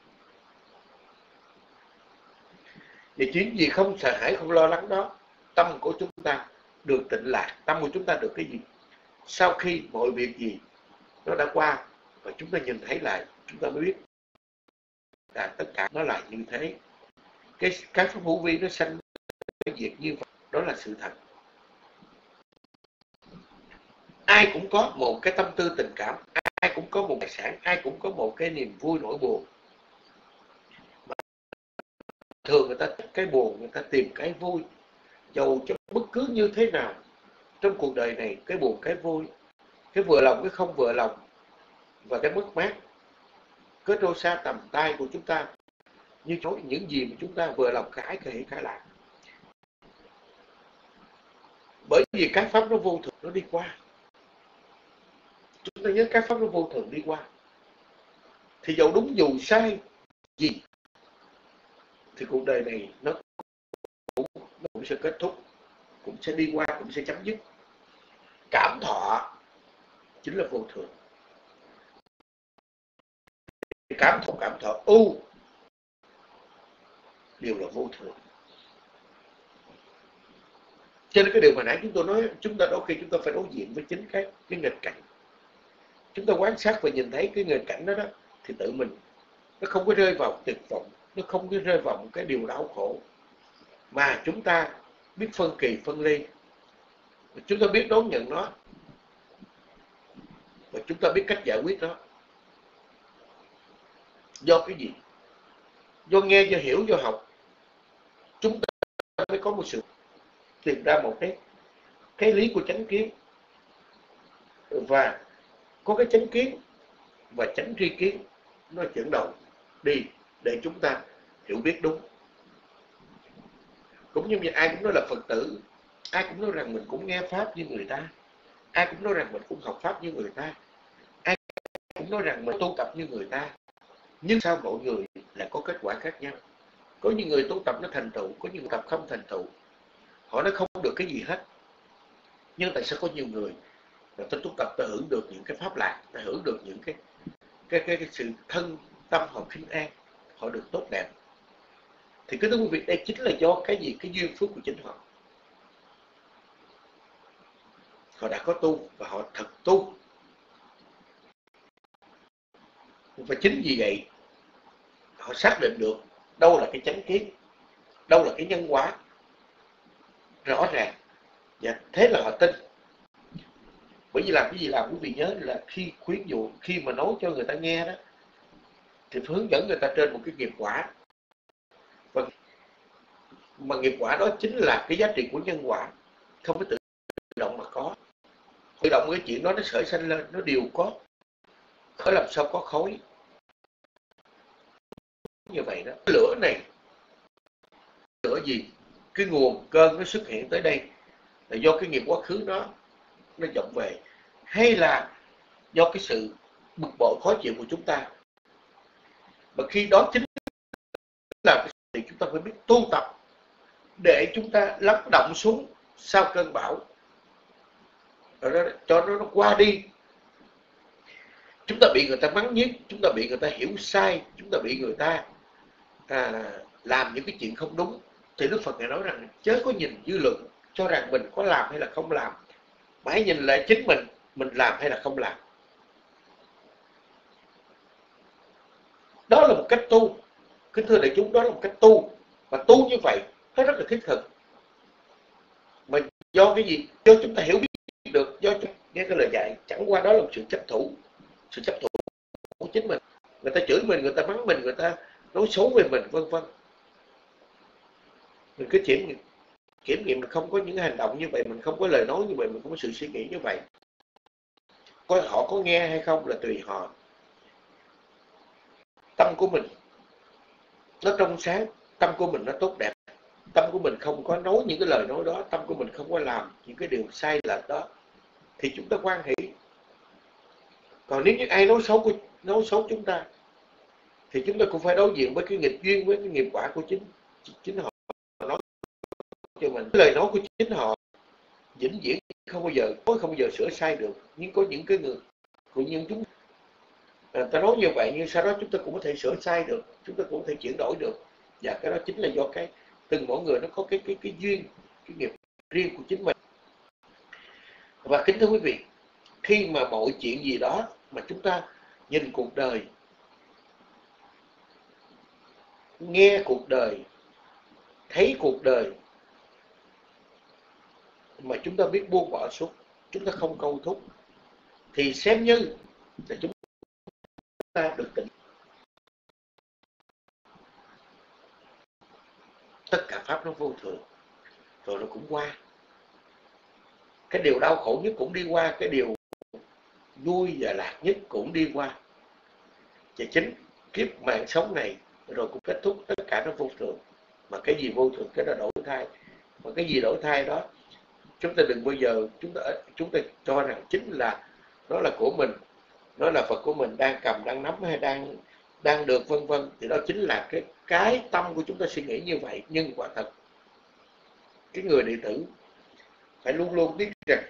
Vì chính vì không sợ hãi, không lo lắng đó, tâm của chúng ta được tịnh lạc. Tâm của chúng ta được cái gì? Sau khi mọi việc gì nó đã qua và chúng ta nhìn thấy lại, chúng ta mới biết tất cả nó là như thế. Cái pháp hữu vi nó sanh việc như vậy, đó là sự thật. Ai cũng có một cái tâm tư tình cảm, ai cũng có một tài sản, ai cũng có một cái niềm vui nỗi buồn. Mà thường người ta thích cái buồn, người ta tìm cái vui. Dầu cho bất cứ như thế nào trong cuộc đời này, cái buồn cái vui, cái vừa lòng cái không vừa lòng, và cái mất mát kết đôi xa tầm tay của chúng ta, như những gì mà chúng ta vừa lòng cái thể cái lại. Bởi vì cái pháp nó vô thường, nó đi qua. Chúng ta nhớ cái pháp nó vô thường đi qua. Thì dầu đúng dù sai gì thì cuộc đời này nó cũng sẽ kết thúc, cũng sẽ đi qua, cũng sẽ chấm dứt. Cảm thọ chính là vô thường. Cảm thọ ưu đều là vô thường. Cho nên cái điều mà nãy chúng tôi nói, chúng ta đôi khi chúng ta phải đối diện với chính cái nghịch cảnh. Chúng ta quan sát và nhìn thấy cái nghịch cảnh đó, thì tự mình nó không có rơi vào tuyệt vọng, nó không có rơi vào một cái điều đau khổ, mà chúng ta biết phân kỳ phân ly, chúng ta biết đón nhận nó, và chúng ta biết cách giải quyết nó. Do cái gì? Do nghe, do hiểu, do học, chúng ta mới có một sự tìm ra một cái lý của chánh kiến, và có cái chánh kiến và chánh tri kiến nó dẫn đầu đi để chúng ta hiểu biết đúng. Cũng như ai cũng nói là Phật tử, ai cũng nói rằng mình cũng nghe pháp như người ta, ai cũng nói rằng mình cũng học pháp như người ta, ai cũng nói rằng mình tu tập như người ta. Nhưng sao mọi người lại có kết quả khác nhau? Có những người tu tập nó thành tựu, có những người tập không thành tựu. Họ nói không được cái gì hết. Nhưng tại sao có nhiều người ta tu tập, ta hưởng được những cái pháp lạc, ta hưởng được những cái sự thân tâm họ khinh an, họ được tốt đẹp? Thì cái thú vị đây chính là do cái gì? Cái duyên phước của chính họ. Họ đã có tu và họ thật tu. Và chính vì vậy họ xác định được đâu là cái chánh kiến, đâu là cái nhân quả rõ ràng, và thế là họ tin. Bởi vì làm cái gì làm, quý vị nhớ là khi khuyến dụ, khi mà nói cho người ta nghe đó, thì phải hướng dẫn người ta trên một cái nghiệp quả. Và mà nghiệp quả đó chính là cái giá trị của nhân quả, không phải tự động mà có. Tự động cái chuyện đó nó khởi sanh lên, nó đều có. Khởi làm sao có khối. Như vậy đó, cái lửa này, lửa gì? Cái nguồn cơn nó xuất hiện tới đây là do cái nghiệp quá khứ nó vọng về, hay là do cái sự bực bội khó chịu của chúng ta? Và khi đó chính là thì chúng ta phải biết tu tập để chúng ta lắng động xuống sau cơn bão, rồi cho nó qua đi. Chúng ta bị người ta mắng nhiếc, chúng ta bị người ta hiểu sai, chúng ta bị người ta làm những cái chuyện không đúng, thì Đức Phật Ngài nói rằng chớ có nhìn dư luận cho rằng mình có làm hay là không làm, mà hãy nhìn lại chính mình làm hay là không làm. Đó là một cách tu. Kính thưa đại chúng, đó là một cách tu. Và tu như vậy nó rất là thiết thực. Mà do cái gì? Do chúng ta hiểu biết được, do nghe cái lời dạy, chẳng qua đó là một sự chấp thủ. Sự chấp thủ của chính mình. Người ta chửi mình, người ta mắng mình, người ta nói xấu về mình, vân vân. Mình cứ kiểm nghiệm, mình không có những hành động như vậy, mình không có lời nói như vậy, mình không có sự suy nghĩ như vậy. Họ có nghe hay không là tùy họ. Tâm của mình nó trong sáng, tâm của mình nó tốt đẹp, tâm của mình không có nói những cái lời nói đó, tâm của mình không có làm những cái điều sai lệch đó, thì chúng ta hoan hỷ. Còn nếu như ai nói xấu chúng ta, thì chúng ta cũng phải đối diện với cái nghịch duyên, với cái nghiệp quả của chính họ nói cho mình. Cái lời nói của chính họ vĩnh viễn không bao giờ sửa sai được. Nhưng có những cái người cũng như chúng ta nói như vậy, nhưng sau đó chúng ta cũng có thể sửa sai được, chúng ta cũng có thể chuyển đổi được. Và cái đó chính là do cái từng mỗi người nó có cái duyên, cái nghiệp riêng của chính mình. Và kính thưa quý vị, khi mà mọi chuyện gì đó mà chúng ta nhìn cuộc đời, nghe cuộc đời, thấy cuộc đời, mà chúng ta biết buông bỏ xuống, chúng ta không câu thúc, thì xem như là chúng ta được tỉnh. Tất cả pháp nó vô thường, rồi nó cũng qua. Cái điều đau khổ nhất cũng đi qua, cái điều vui và lạc nhất cũng đi qua. Và chính kiếp mạng sống này rồi cũng kết thúc, tất cả nó vô thường. Mà cái gì vô thường cái đó đổi thay. Mà cái gì đổi thay đó, chúng ta đừng bao giờ chúng ta cho rằng chính là nó là của mình, nó là Phật của mình đang cầm, đang nắm hay đang được vân vân. Thì đó chính là cái tâm của chúng ta suy nghĩ như vậy. Nhưng quả thật cái người đệ tử phải luôn luôn biết rằng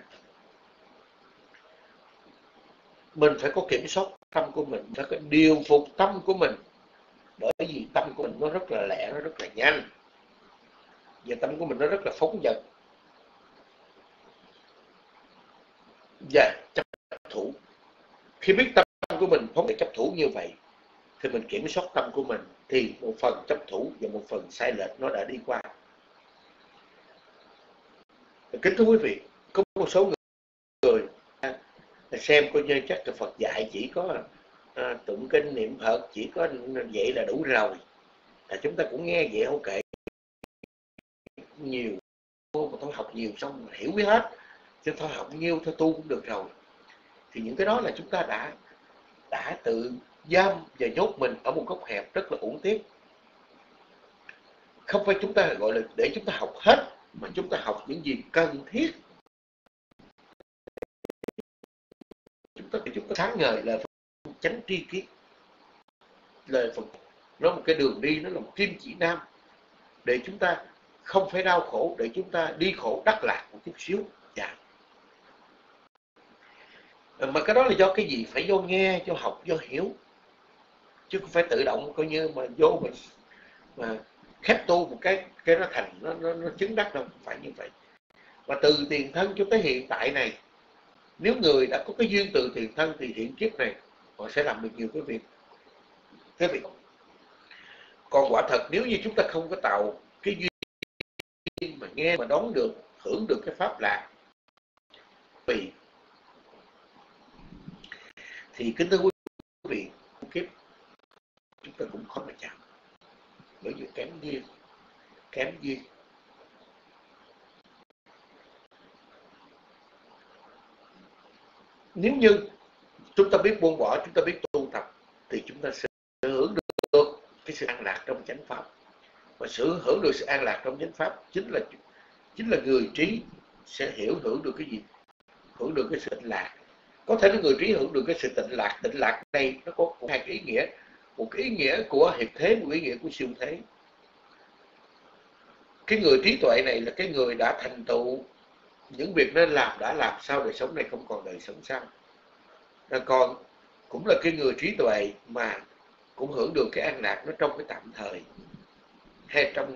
mình phải có kiểm soát tâm của mình, phải có điều phục tâm của mình. Bởi vì tâm của mình nó rất là lẹ, nó rất là nhanh, và tâm của mình nó rất là phóng dật và chấp thủ. Khi biết tâm của mình phóng dật chấp thủ như vậy thì mình kiểm soát tâm của mình, thì một phần chấp thủ và một phần sai lệch nó đã đi qua. Kính thưa quý vị, có một số người xem coi như chắc là Phật dạy chỉ có tụng kinh niệm Phật, chỉ có vậy là đủ rồi. Chúng ta cũng nghe vậy không kệ nhiều, mà thôi học nhiều xong hiểu biết hết, chứ thôi học nhiêu thôi tu cũng được rồi. Thì những cái đó là chúng ta đã tự giam và nhốt mình ở một góc hẹp rất là uổng tiếc. Không phải chúng ta gọi là để chúng ta học hết, mà chúng ta học những gì cần thiết. Chúng ta sáng ngời là chánh tri kiến, lời Phật nó một cái đường đi, nó là một kim chỉ nam để chúng ta không phải đau khổ, để chúng ta đi khổ đắc lạc một chút xíu. Dạ. Mà cái đó là do cái gì? Phải do nghe, do học, do hiểu, chứ không phải tự động coi như mà vô mà khép tu một cái nó thành nó chứng đắc đâu, không phải như vậy. Và từ tiền thân cho tới hiện tại này, nếu người đã có cái duyên từ tiền thân thì hiện kiếp này họ sẽ làm được nhiều cái việc. Còn quả thật nếu như chúng ta không có tạo cái duyên mà nghe, mà đón được, hưởng được cái pháp lạc, thì kính thưa quý vị, kiếp chúng ta cũng khó mà chạm, bởi vì kém duyên. Nếu như chúng ta biết buông bỏ, chúng ta biết tu tập, thì chúng ta sẽ hưởng được cái sự an lạc trong chánh pháp. Và sự hưởng được sự an lạc trong chánh pháp chính là người trí sẽ hưởng được cái gì? Hưởng được cái sự tịnh lạc. Có thể người trí hưởng được cái sự tịnh lạc. Tịnh lạc này nó có hai cái ý nghĩa. Một cái ý nghĩa của hiệp thế, một ý nghĩa của siêu thế. Cái người trí tuệ này là cái người đã thành tựu những việc nên làm, đã làm, sau đời sống này không còn đời sống sau. Còn cũng là cái người trí tuệ mà cũng hưởng được cái an lạc nó trong cái tạm thời, hay trong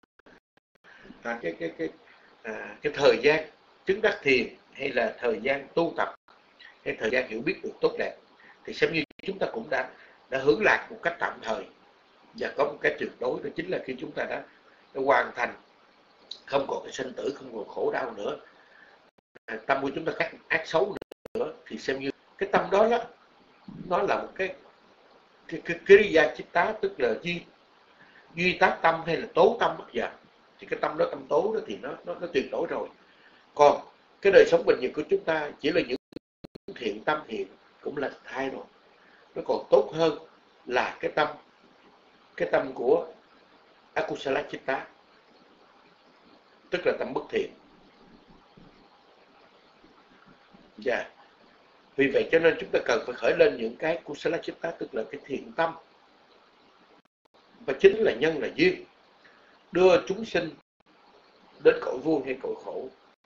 cái thời gian chứng đắc thiền, hay là thời gian tu tập, hay thời gian hiểu biết được tốt đẹp, thì xem như chúng ta cũng đã hưởng lạc một cách tạm thời. Và có một cái tuyệt đối, đó chính là khi chúng ta đã hoàn thành, không còn cái sinh tử, không còn khổ đau nữa, tâm của chúng ta khác ác xấu nữa, thì xem như cái tâm đó nó là một cái kriya chitta, tức là duy tác tâm hay là tố tâm bất giờ. Thì cái tâm đó, tâm tố đó thì nó tuyệt đối rồi. Còn cái đời sống bình thường của chúng ta chỉ là những thiện tâm thiện, cũng là thay rồi. Nó còn tốt hơn là cái tâm của akusala chitta, tức là tâm bất thiện. Dạ. Vì vậy cho nên chúng ta cần phải khởi lên những cái kusala chitta, tức là cái thiện tâm, và chính là nhân là duyên, đưa chúng sinh đến cõi vui hay cõi khổ.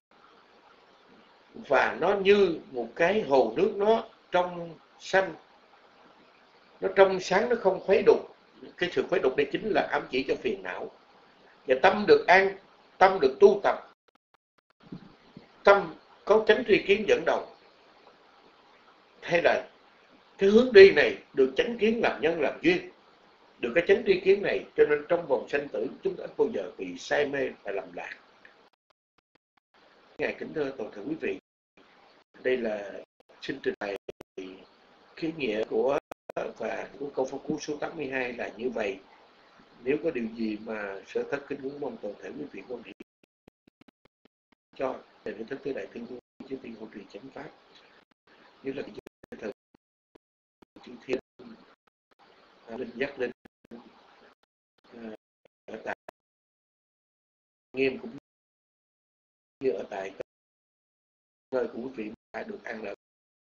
Và nó như một cái hồ nước, nó trong xanh, nó trong sáng, nó không khuấy đục. Cái sự khuấy đục đây chính là ám chỉ cho phiền não. Và tâm được an, tâm được tu tập, tâm có chánh tri kiến dẫn đầu, hay là cái hướng đi này được chánh kiến làm nhân làm duyên, được cái chánh tri kiến này, cho nên trong vòng sanh tử chúng ta không bao giờ bị say mê và lầm lạc. Ngài kính thưa toàn thể quý vị, đây là xin trình bày cái nghĩa của và của câu pháp cú số 82 là như vậy. Nếu có điều gì mà sở thất kính muốn mong toàn thể quý vị quan hệ cho để thất tư đại tiên chư tiên hộ trì chánh pháp, như là cái thời chư thiên linh giác linh ở tại nghiêm cũng như ở tại nơi của quý vị đã được an lợi.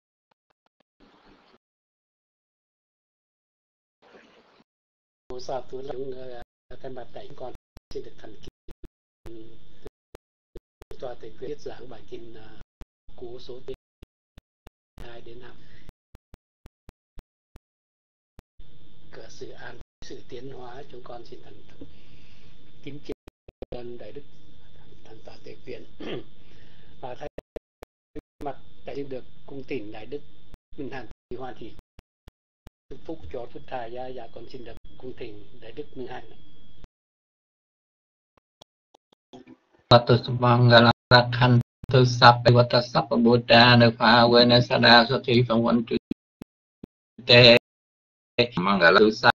Sa tu lắng thay mặt đại con xin được thành kính tòa thầy quyết giảng bài kinh cú số 2 đến 5. Cửa sự an sự tiến hóa, chúng con xin thành kính tri đại đức thần tọa tề viện và thay mặt đại được cung tỉnh đại đức Minh Hàn Thị Hoa Thị chúc phúc cho Phật Thầy dạ con xin được cung thỉnh đại đức Minh Hàn. Mangala rakhan tu sabbe vata sabba buddha na phawena sada sati phật quan tu te mangala tu sabbe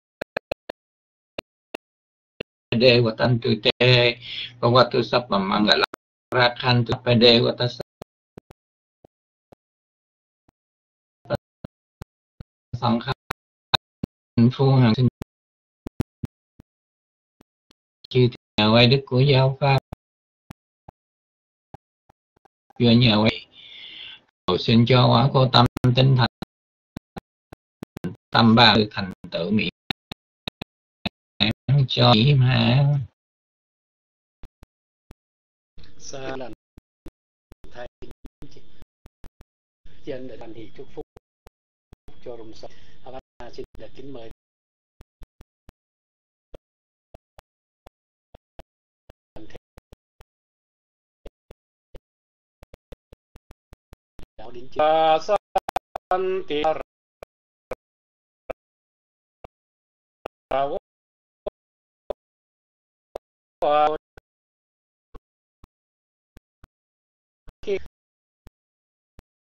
de vatan tu te vatu sabba mangala rakhan tu pede vata sangha phu hàng sinh chư nhà quay đức của giáo pháp vừa nhờ quay cầu xin cho quả cô tâm tinh thần tâm ba thành tựu miệng cho ý mà Sa lần thầy dân để thành thị chúc phúc cho rùng sạch. Xin được kính mời đạo đến chưa